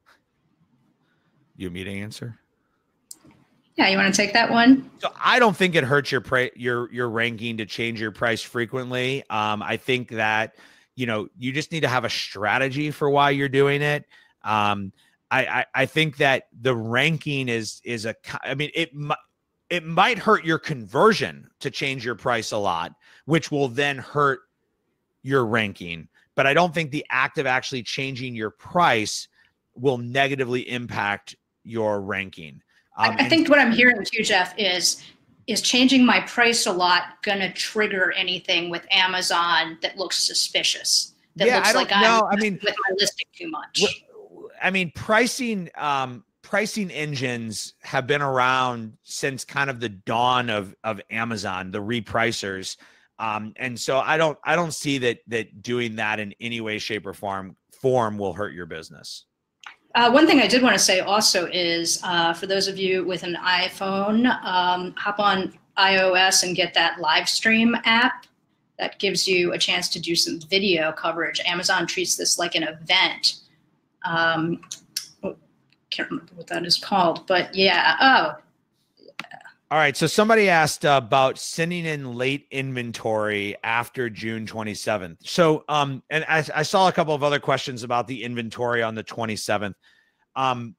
you want me to answer? Yeah, you want to take that one? So I don't think it hurts your price, your your ranking to change your price frequently. Um, I think that, you know, you just need to have a strategy for why you're doing it. Um, I, I, I think that the ranking is, is a, I mean, it, it might hurt your conversion to change your price a lot, which will then hurt your ranking. But I don't think the act of actually changing your price will negatively impact your ranking. Um, I, I think what I'm hearing too, Jeff, is, is changing my price a lot going to trigger anything with Amazon that looks suspicious? That yeah, looks I don't like know. I'm I mean, with my listing too much. What, I mean, pricing, um, pricing engines have been around since kind of the dawn of, of Amazon, the repricers. Um, and so I don't, I don't see that, that doing that in any way, shape, or form, form will hurt your business. Uh, one thing I did want to say also is, uh, for those of you with an iPhone, um, hop on iOS and get that live stream app. That gives you a chance to do some video coverage. Amazon treats this like an event. Um, can't remember what that is called, but yeah. Oh. Yeah. All right. So somebody asked uh, about sending in late inventory after June twenty-seventh. So, um, and I, I saw a couple of other questions about the inventory on the twenty-seventh. Um,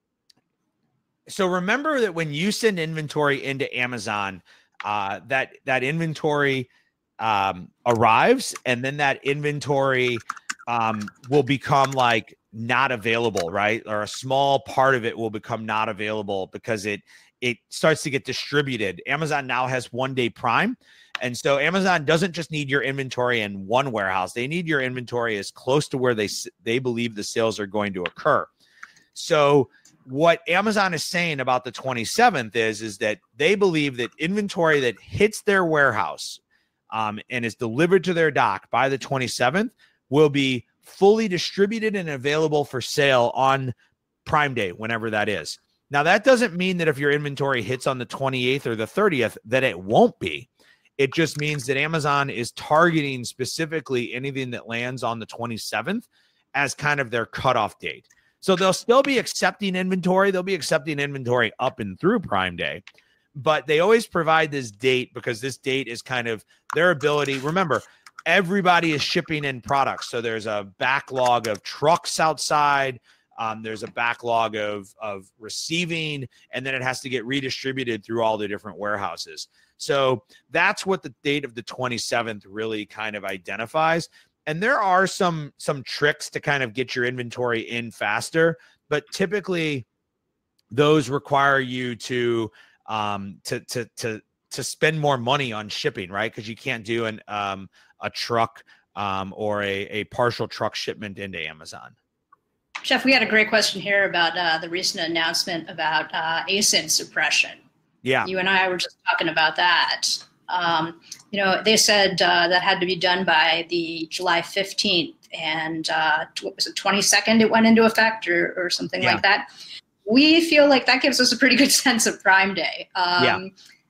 so remember that when you send inventory into Amazon, uh, that, that inventory um, arrives, and then that inventory um, will become like not available, right? Or a small part of it will become not available because it it starts to get distributed. Amazon now has one day Prime. And so Amazon doesn't just need your inventory in one warehouse. They need your inventory as close to where they they believe the sales are going to occur. So what Amazon is saying about the twenty-seventh is, is that they believe that inventory that hits their warehouse um, and is delivered to their dock by the twenty-seventh will be fully distributed and available for sale on Prime Day, whenever that is. Now, that doesn't mean that if your inventory hits on the twenty-eighth or the thirtieth, that it won't be. It just means that Amazon is targeting specifically anything that lands on the twenty-seventh as kind of their cutoff date. So they'll still be accepting inventory. They'll be accepting inventory up and through Prime Day, but they always provide this date because this date is kind of their ability. Remember, everybody is shipping in products. So there's a backlog of trucks outside. Um, there's a backlog of, of receiving, and then it has to get redistributed through all the different warehouses. So that's what the date of the twenty-seventh really kind of identifies. And there are some, some tricks to kind of get your inventory in faster, but typically those require you to, um, to, to, to, to spend more money on shipping, right? Because you can't do an, um, a truck um, or a, a partial truck shipment into Amazon. Jeff, we had a great question here about uh, the recent announcement about uh, A S I N suppression. Yeah. You and I were just talking about that. Um, you know, they said uh, that had to be done by the July fifteenth, and uh, what was it, twenty-second it went into effect, or, or something yeah. like that. We feel like that gives us a pretty good sense of Prime Day. Um, yeah.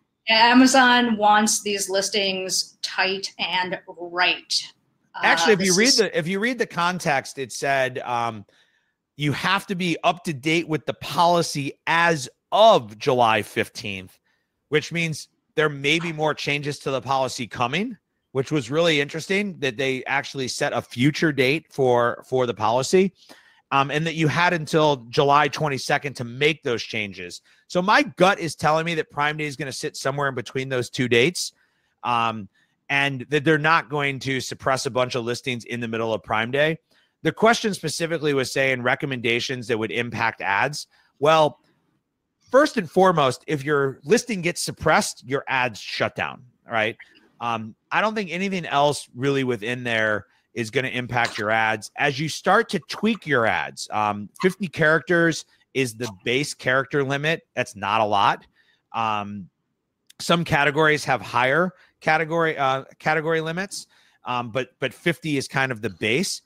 Amazon wants these listings tight and right. Actually, uh, if you read is- the if you read the context, it said um, you have to be up to date with the policy as of July fifteenth, which means there may be more changes to the policy coming, which was really interesting that they actually set a future date for for the policy. Um, and that you had until July twenty-second to make those changes. So my gut is telling me that Prime Day is going to sit somewhere in between those two dates, um, and that they're not going to suppress a bunch of listings in the middle of Prime Day. The question specifically was saying recommendations that would impact ads. Well, first and foremost, if your listing gets suppressed, your ads shut down, right? Um, I don't think anything else really within there is going to impact your ads. As you start to tweak your ads, um, fifty characters is the base character limit. That's not a lot. Um, some categories have higher category uh, category limits, um, but but fifty is kind of the base.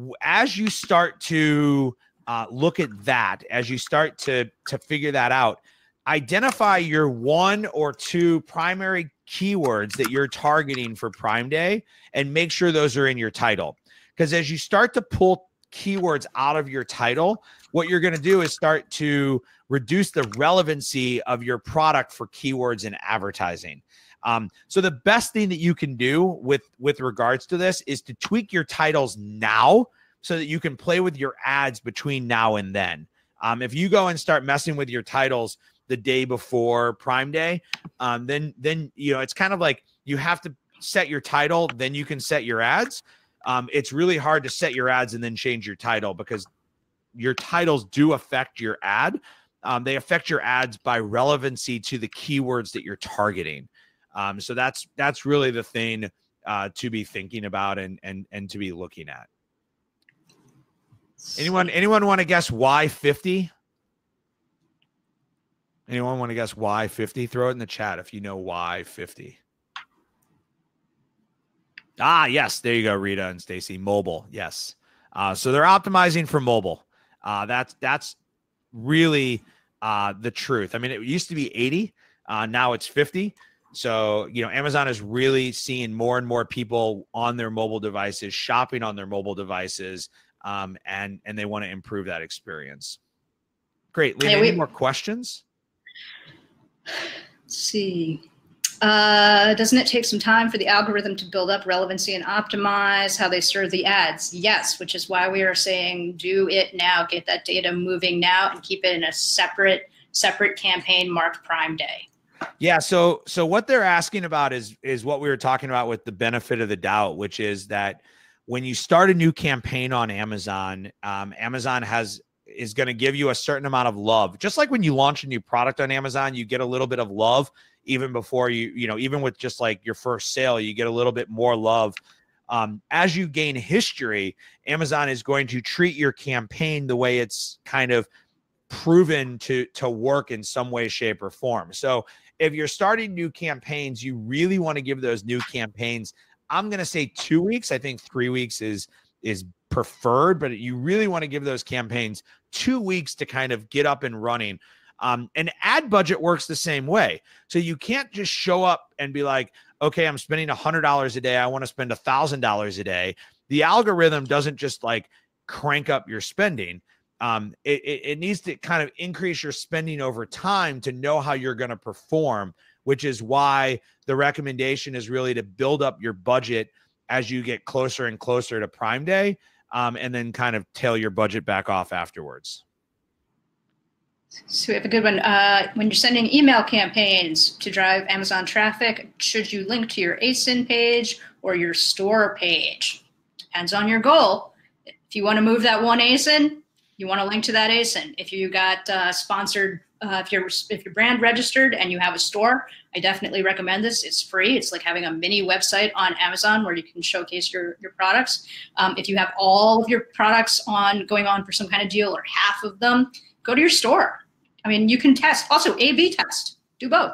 As you start to uh, look at that, as you start to to figure that out, identify your one or two primary keywords that you're targeting for Prime Day and make sure those are in your title. Because as you start to pull keywords out of your title, what you're going to do is start to reduce the relevancy of your product for keywords in advertising. Um, so the best thing that you can do with, with regards to this is to tweak your titles now so that you can play with your ads between now and then. Um, if you go and start messing with your titles the day before Prime Day, um, then, then, you know, it's kind of like you have to set your title, then you can set your ads. Um, it's really hard to set your ads and then change your title because your titles do affect your ad. Um, they affect your ads by relevancy to the keywords that you're targeting. Um, so that's, that's really the thing uh, to be thinking about and, and, and to be looking at. Anyone, anyone want to guess why fifty? Anyone want to guess why fifty? Throw it in the chat if you know why fifty. Ah, yes. There you go, Rita and Stacy. Mobile. Yes. Uh, so they're optimizing for mobile. Uh, that's, that's really uh, the truth. I mean, it used to be eighty. Uh, now it's fifty. So, you know, Amazon is really seeing more and more people on their mobile devices, shopping on their mobile devices, um, and, and they want to improve that experience. Great. Lena, hey, we, any more questions? Let's see. Uh, doesn't it take some time for the algorithm to build up relevancy and optimize how they serve the ads? Yes, which is why we are saying do it now. Get that data moving now and keep it in a separate separate campaign marked Prime Day. Yeah, so so what they're asking about is is what we were talking about with the benefit of the doubt, which is that when you start a new campaign on Amazon, um, Amazon has is going to give you a certain amount of love. Just like when you launch a new product on Amazon, you get a little bit of love even before you, you know, even with just like your first sale, you get a little bit more love. Um, as you gain history, Amazon is going to treat your campaign the way it's kind of proven to, to work in some way, shape, or form. So if you're starting new campaigns, you really want to give those new campaigns, I'm going to say two weeks. I think three weeks is, is preferred, but you really want to give those campaigns two weeks to kind of get up and running. Um, and ad budget works the same way. So you can't just show up and be like, okay, I'm spending one hundred dollars a day. I want to spend one thousand dollars a day. The algorithm doesn't just like crank up your spending. Um, it, it, it needs to kind of increase your spending over time to know how you're going to perform, which is why the recommendation is really to build up your budget as you get closer and closer to Prime Day. um, and then kind of tail your budget back off afterwards. So we have a good one. Uh, when you're sending email campaigns to drive Amazon traffic, should you link to your A S I N page or your store page? Depends on your goal. If you want to move that one A S I N, you want to link to that A S I N. If you got uh, sponsored, uh, if you're if you're brand registered and you have a store, I definitely recommend this. It's free. It's like having a mini website on Amazon where you can showcase your your products. Um, if you have all of your products on going on for some kind of deal or half of them, go to your store. I mean, you can test. Also, A B test. Do both.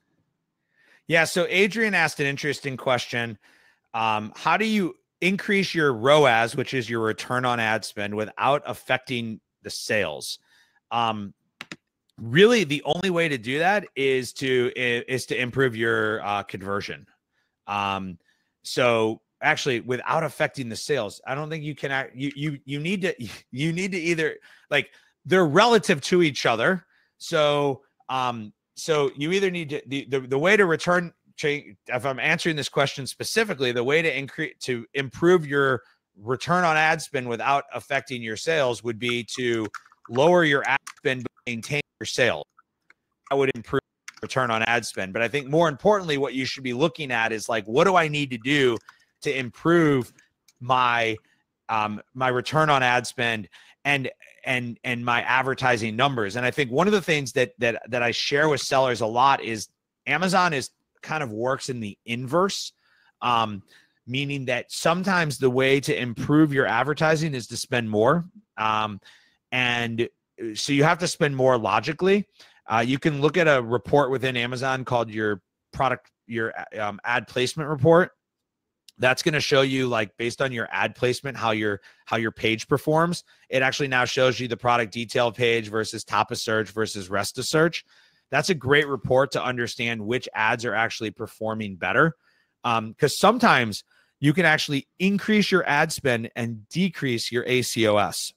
Yeah. So Adrian asked an interesting question. Um, how do you increase your R O A S, which is your return on ad spend, without affecting the sales? Um, really, the only way to do that is to is to improve your uh, conversion. Um, so actually, without affecting the sales, I don't think you can. Act, you you you need to you need to either, like, they're relative to each other. So, um, so you either need to, the, the, the way to return, if I'm answering this question specifically, the way to increase, to improve your return on ad spend without affecting your sales would be to lower your ad spend, but maintain your sales. That would improve return on ad spend. But I think more importantly, what you should be looking at is like, what do I need to do to improve my, um, my return on ad spend and and and my advertising numbers? And I think one of the things that that that I share with sellers a lot is Amazon is kind of works in the inverse, um, meaning that sometimes the way to improve your advertising is to spend more, um, and so you have to spend more logically. Uh, you can look at a report within Amazon called your product your um, ad placement report. That's going to show you, like, based on your ad placement, how your how your page performs. It actually now shows you the product detail page versus top of search versus rest of search. That's a great report to understand which ads are actually performing better. Um, because sometimes you can actually increase your ad spend and decrease your A C O S.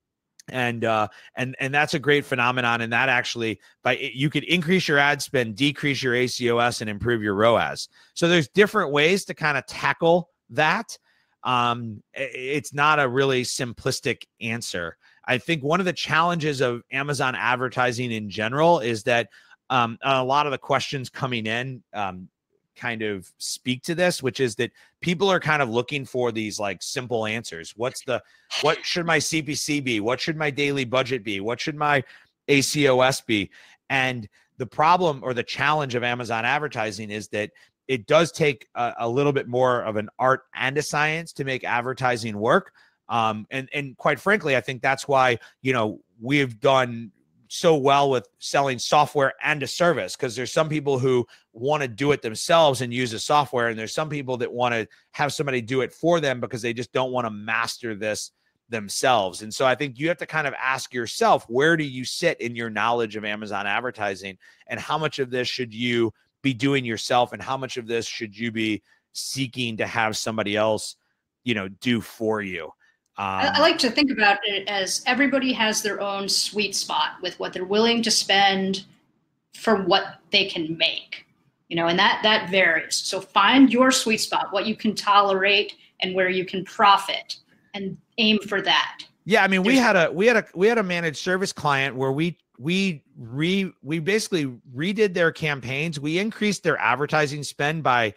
And uh, and and that's a great phenomenon. And that actually, by you could increase your ad spend, decrease your A C O S, and improve your R O A S. So there's different ways to kind of tackle that. Um, it's not a really simplistic answer. I think one of the challenges of Amazon advertising in general is that um, a lot of the questions coming in um, kind of speak to this, which is that people are kind of looking for these like simple answers. What's the, what should my C P C be? What should my daily budget be? What should my A C O S be? And the problem or the challenge of Amazon advertising is that it does take a, a little bit more of an art and a science to make advertising work. Um, and, and quite frankly, I think that's why, you know, we've done so well with selling software and a service, because there's some people who want to do it themselves and use the software, and there's some people that want to have somebody do it for them because they just don't want to master this themselves. And so I think you have to kind of ask yourself, where do you sit in your knowledge of Amazon advertising, and how much of this should you be doing yourself, and how much of this should you be seeking to have somebody else, you know, do for you? Um, I, I like to think about it as everybody has their own sweet spot with what they're willing to spend for what they can make, you know, and that that varies. So find your sweet spot, what you can tolerate and where you can profit, and aim for that. Yeah, I mean, There's we had a we had a we had a managed service client where we we re we basically redid their campaigns. We increased their advertising spend by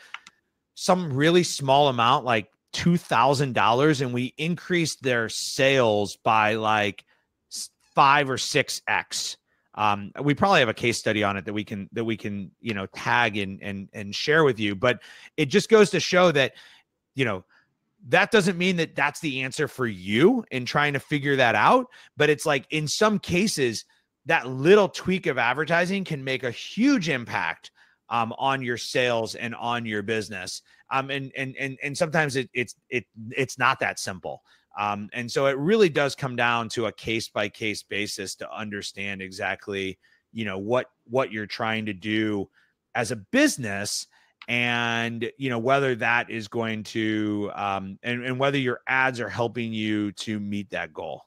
some really small amount, like two thousand dollars, and we increased their sales by like five or six X. Um, we probably have a case study on it that we can, that we can, you know, tag and, and, and share with you, but it just goes to show that, you know, that doesn't mean that that's the answer for you in trying to figure that out. But it's like, in some cases, that little tweak of advertising can make a huge impact um, on your sales and on your business. Um, and, and, and, and sometimes it, it's, it, it's not that simple. Um, and so it really does come down to a case by case basis to understand exactly, you know, what, what you're trying to do as a business, and, you know, whether that is going to, um, and, and whether your ads are helping you to meet that goal.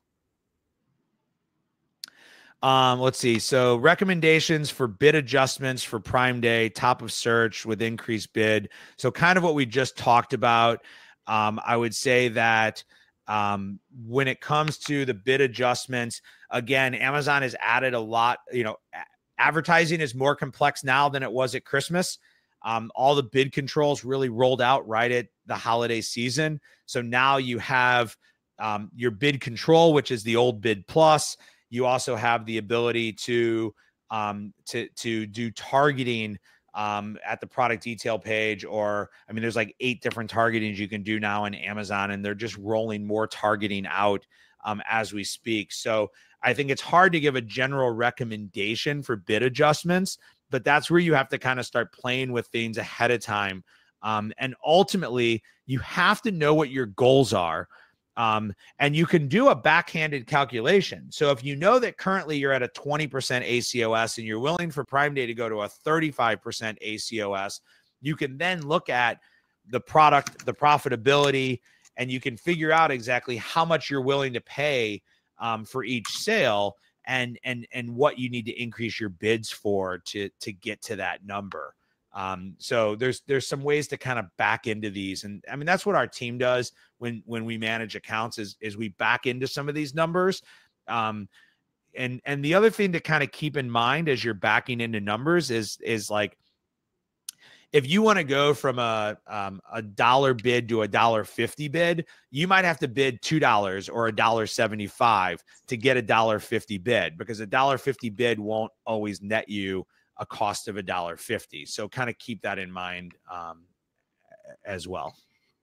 Um, let's see. So recommendations for bid adjustments for Prime Day, top of search with increased bid. So kind of what we just talked about. Um, I would say that, Um, when it comes to the bid adjustments, again, Amazon has added a lot. You know, advertising is more complex now than it was at Christmas. Um, all the bid controls really rolled out right at the holiday season. So now you have um, your bid control, which is the old Bid Plus. You also have the ability to um, to to do targeting um, at the product detail page, or I mean, there's like eight different targetings you can do now in Amazon, and they're just rolling more targeting out um, as we speak. So I think it's hard to give a general recommendation for bid adjustments, but that's where you have to kind of start playing with things ahead of time. Um, and ultimately, you have to know what your goals are. Um, and you can do a backhanded calculation. So if you know that currently you're at a twenty percent A C O S and you're willing for Prime Day to go to a thirty-five percent A C O S, you can then look at the product, the profitability, and you can figure out exactly how much you're willing to pay um, for each sale, and and and what you need to increase your bids for to to get to that number. Um, so there's there's some ways to kind of back into these, and I mean that's what our team does when when we manage accounts is is we back into some of these numbers. Um, and and the other thing to kind of keep in mind as you're backing into numbers is is like, if you want to go from a um, a dollar bid to a dollar fifty bid, you might have to bid two dollars or a dollar seventy five to get a dollar fifty bid, because a dollar fifty bid won't always net you a cost of a dollar fifty. So kind of keep that in mind um, as well.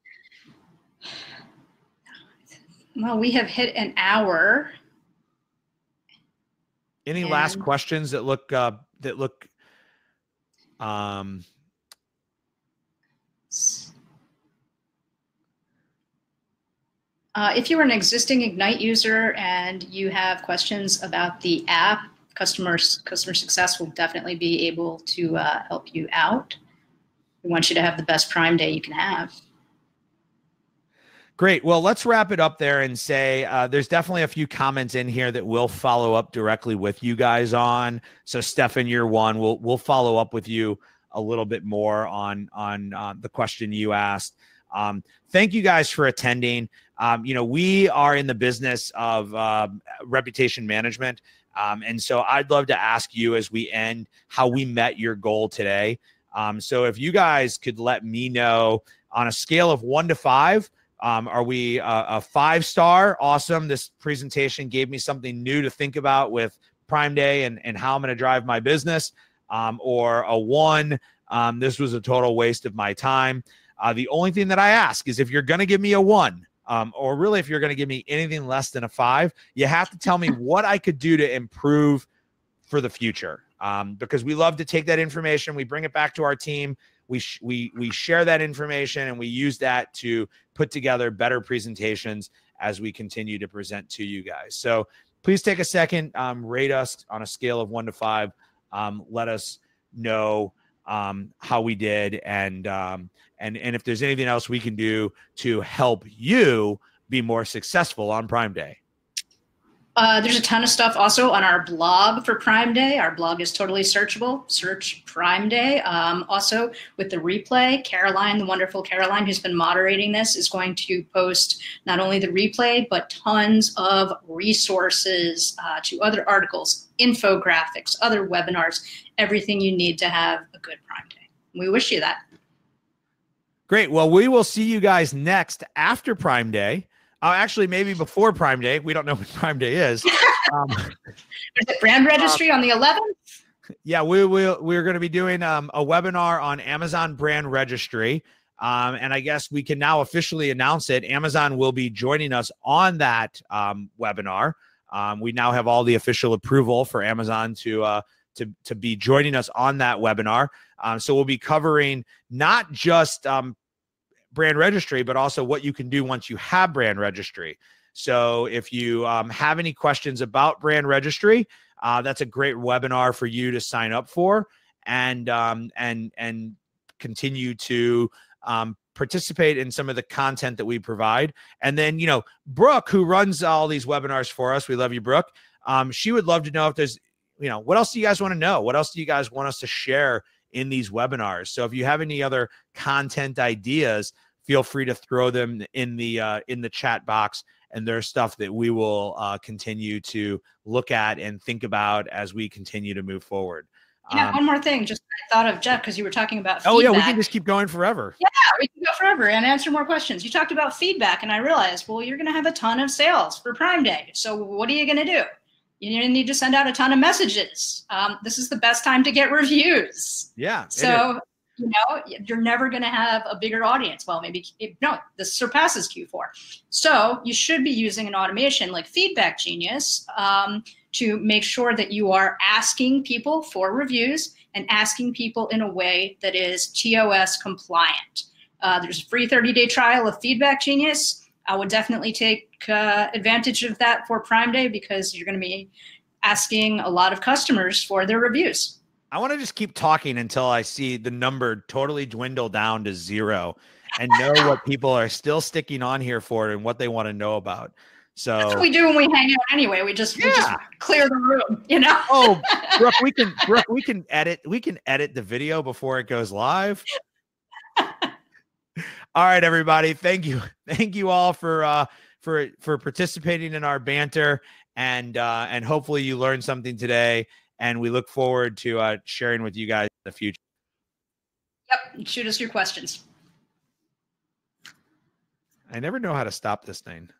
Well, we have hit an hour. Any and... last questions that look uh, that look? Um, Uh, if you are an existing Ignite user and you have questions about the app, customers, customer success will definitely be able to uh, help you out. We want you to have the best Prime Day you can have. Great. Well, let's wrap it up there and say uh, there's definitely a few comments in here that we'll follow up directly with you guys on. So, Stefan, you're one. We'll we'll follow up with you a little bit more on on uh, the question you asked. Um, thank you guys for attending. Um, you know, we are in the business of uh, reputation management. Um, and so I'd love to ask you as we end how we met your goal today. Um, so if you guys could let me know on a scale of one to five, um, are we a, a five star? Awesome. This presentation gave me something new to think about with Prime Day and, and how I'm going to drive my business. Um, or a one, um, this was a total waste of my time. Uh, the only thing that I ask is if you're going to give me a one, um, or really if you're going to give me anything less than a five, you have to tell me what I could do to improve for the future. Um, because we love to take that information, we bring it back to our team, we sh- we we share that information, and we use that to put together better presentations as we continue to present to you guys. So please take a second, um, rate us on a scale of one to five. Um, let us know um, how we did, and um, and and if there's anything else we can do to help you be more successful on Prime Day. Uh, there's a ton of stuff also on our blog for Prime Day. Our blog is totally searchable. Search Prime Day. Um, also, with the replay, Caroline, the wonderful Caroline, who's been moderating this, is going to post not only the replay, but tons of resources uh, to other articles, infographics, other webinars, everything you need to have a good Prime Day. We wish you that. Great. Well, we will see you guys next after Prime Day. Uh, actually, maybe before Prime Day. We don't know what Prime Day is. Um, is it Brand Registry um, on the eleventh? Yeah, we will. We're going to be doing um, a webinar on Amazon Brand Registry, um, and I guess we can now officially announce it. Amazon will be joining us on that um, webinar. Um, we now have all the official approval for Amazon to uh, to to be joining us on that webinar. Um, so we'll be covering not just um, brand registry, but also what you can do once you have brand registry. So if you um, have any questions about brand registry, uh, that's a great webinar for you to sign up for and um, and and continue to um, participate in some of the content that we provide. And then, you know, Brooke, who runs all these webinars for us, we love you, Brooke. Um, she would love to know if there's, you know, what else do you guys want to know? What else do you guys want us to share in these webinars? So if you have any other content ideas, feel free to throw them in the uh, in the chat box, and there's stuff that we will uh, continue to look at and think about as we continue to move forward. Yeah, um, one more thing. Just I thought of Jeff because you were talking about oh feedback. yeah, we can just keep going forever. Yeah, we can go forever and answer more questions. You talked about feedback, and I realized, well, you're going to have a ton of sales for Prime Day. So what are you going to do? You need to send out a ton of messages. Um, this is the best time to get reviews. Yeah. So, you know, you're never going to have a bigger audience. Well, maybe, no, this surpasses Q four. So you should be using an automation like Feedback Genius um, to make sure that you are asking people for reviews and asking people in a way that is T O S compliant. Uh, there's a free thirty day trial of Feedback Genius. I would definitely take uh, advantage of that for Prime Day because you're going to be asking a lot of customers for their reviews. I want to just keep talking until I see the number totally dwindle down to zero and know what people are still sticking on here for and what they want to know about. So that's what we do when we hang out anyway. We just, yeah. we just clear the room, you know? Oh, Brooke, we can, Brooke, we can edit, we can edit the video before it goes live. All right, everybody. Thank you. Thank you all for, uh, for, for participating in our banter, and, uh, and hopefully you learned something today, and we look forward to, uh, sharing with you guys in the future. Yep. Shoot us your questions. I never know how to stop this thing.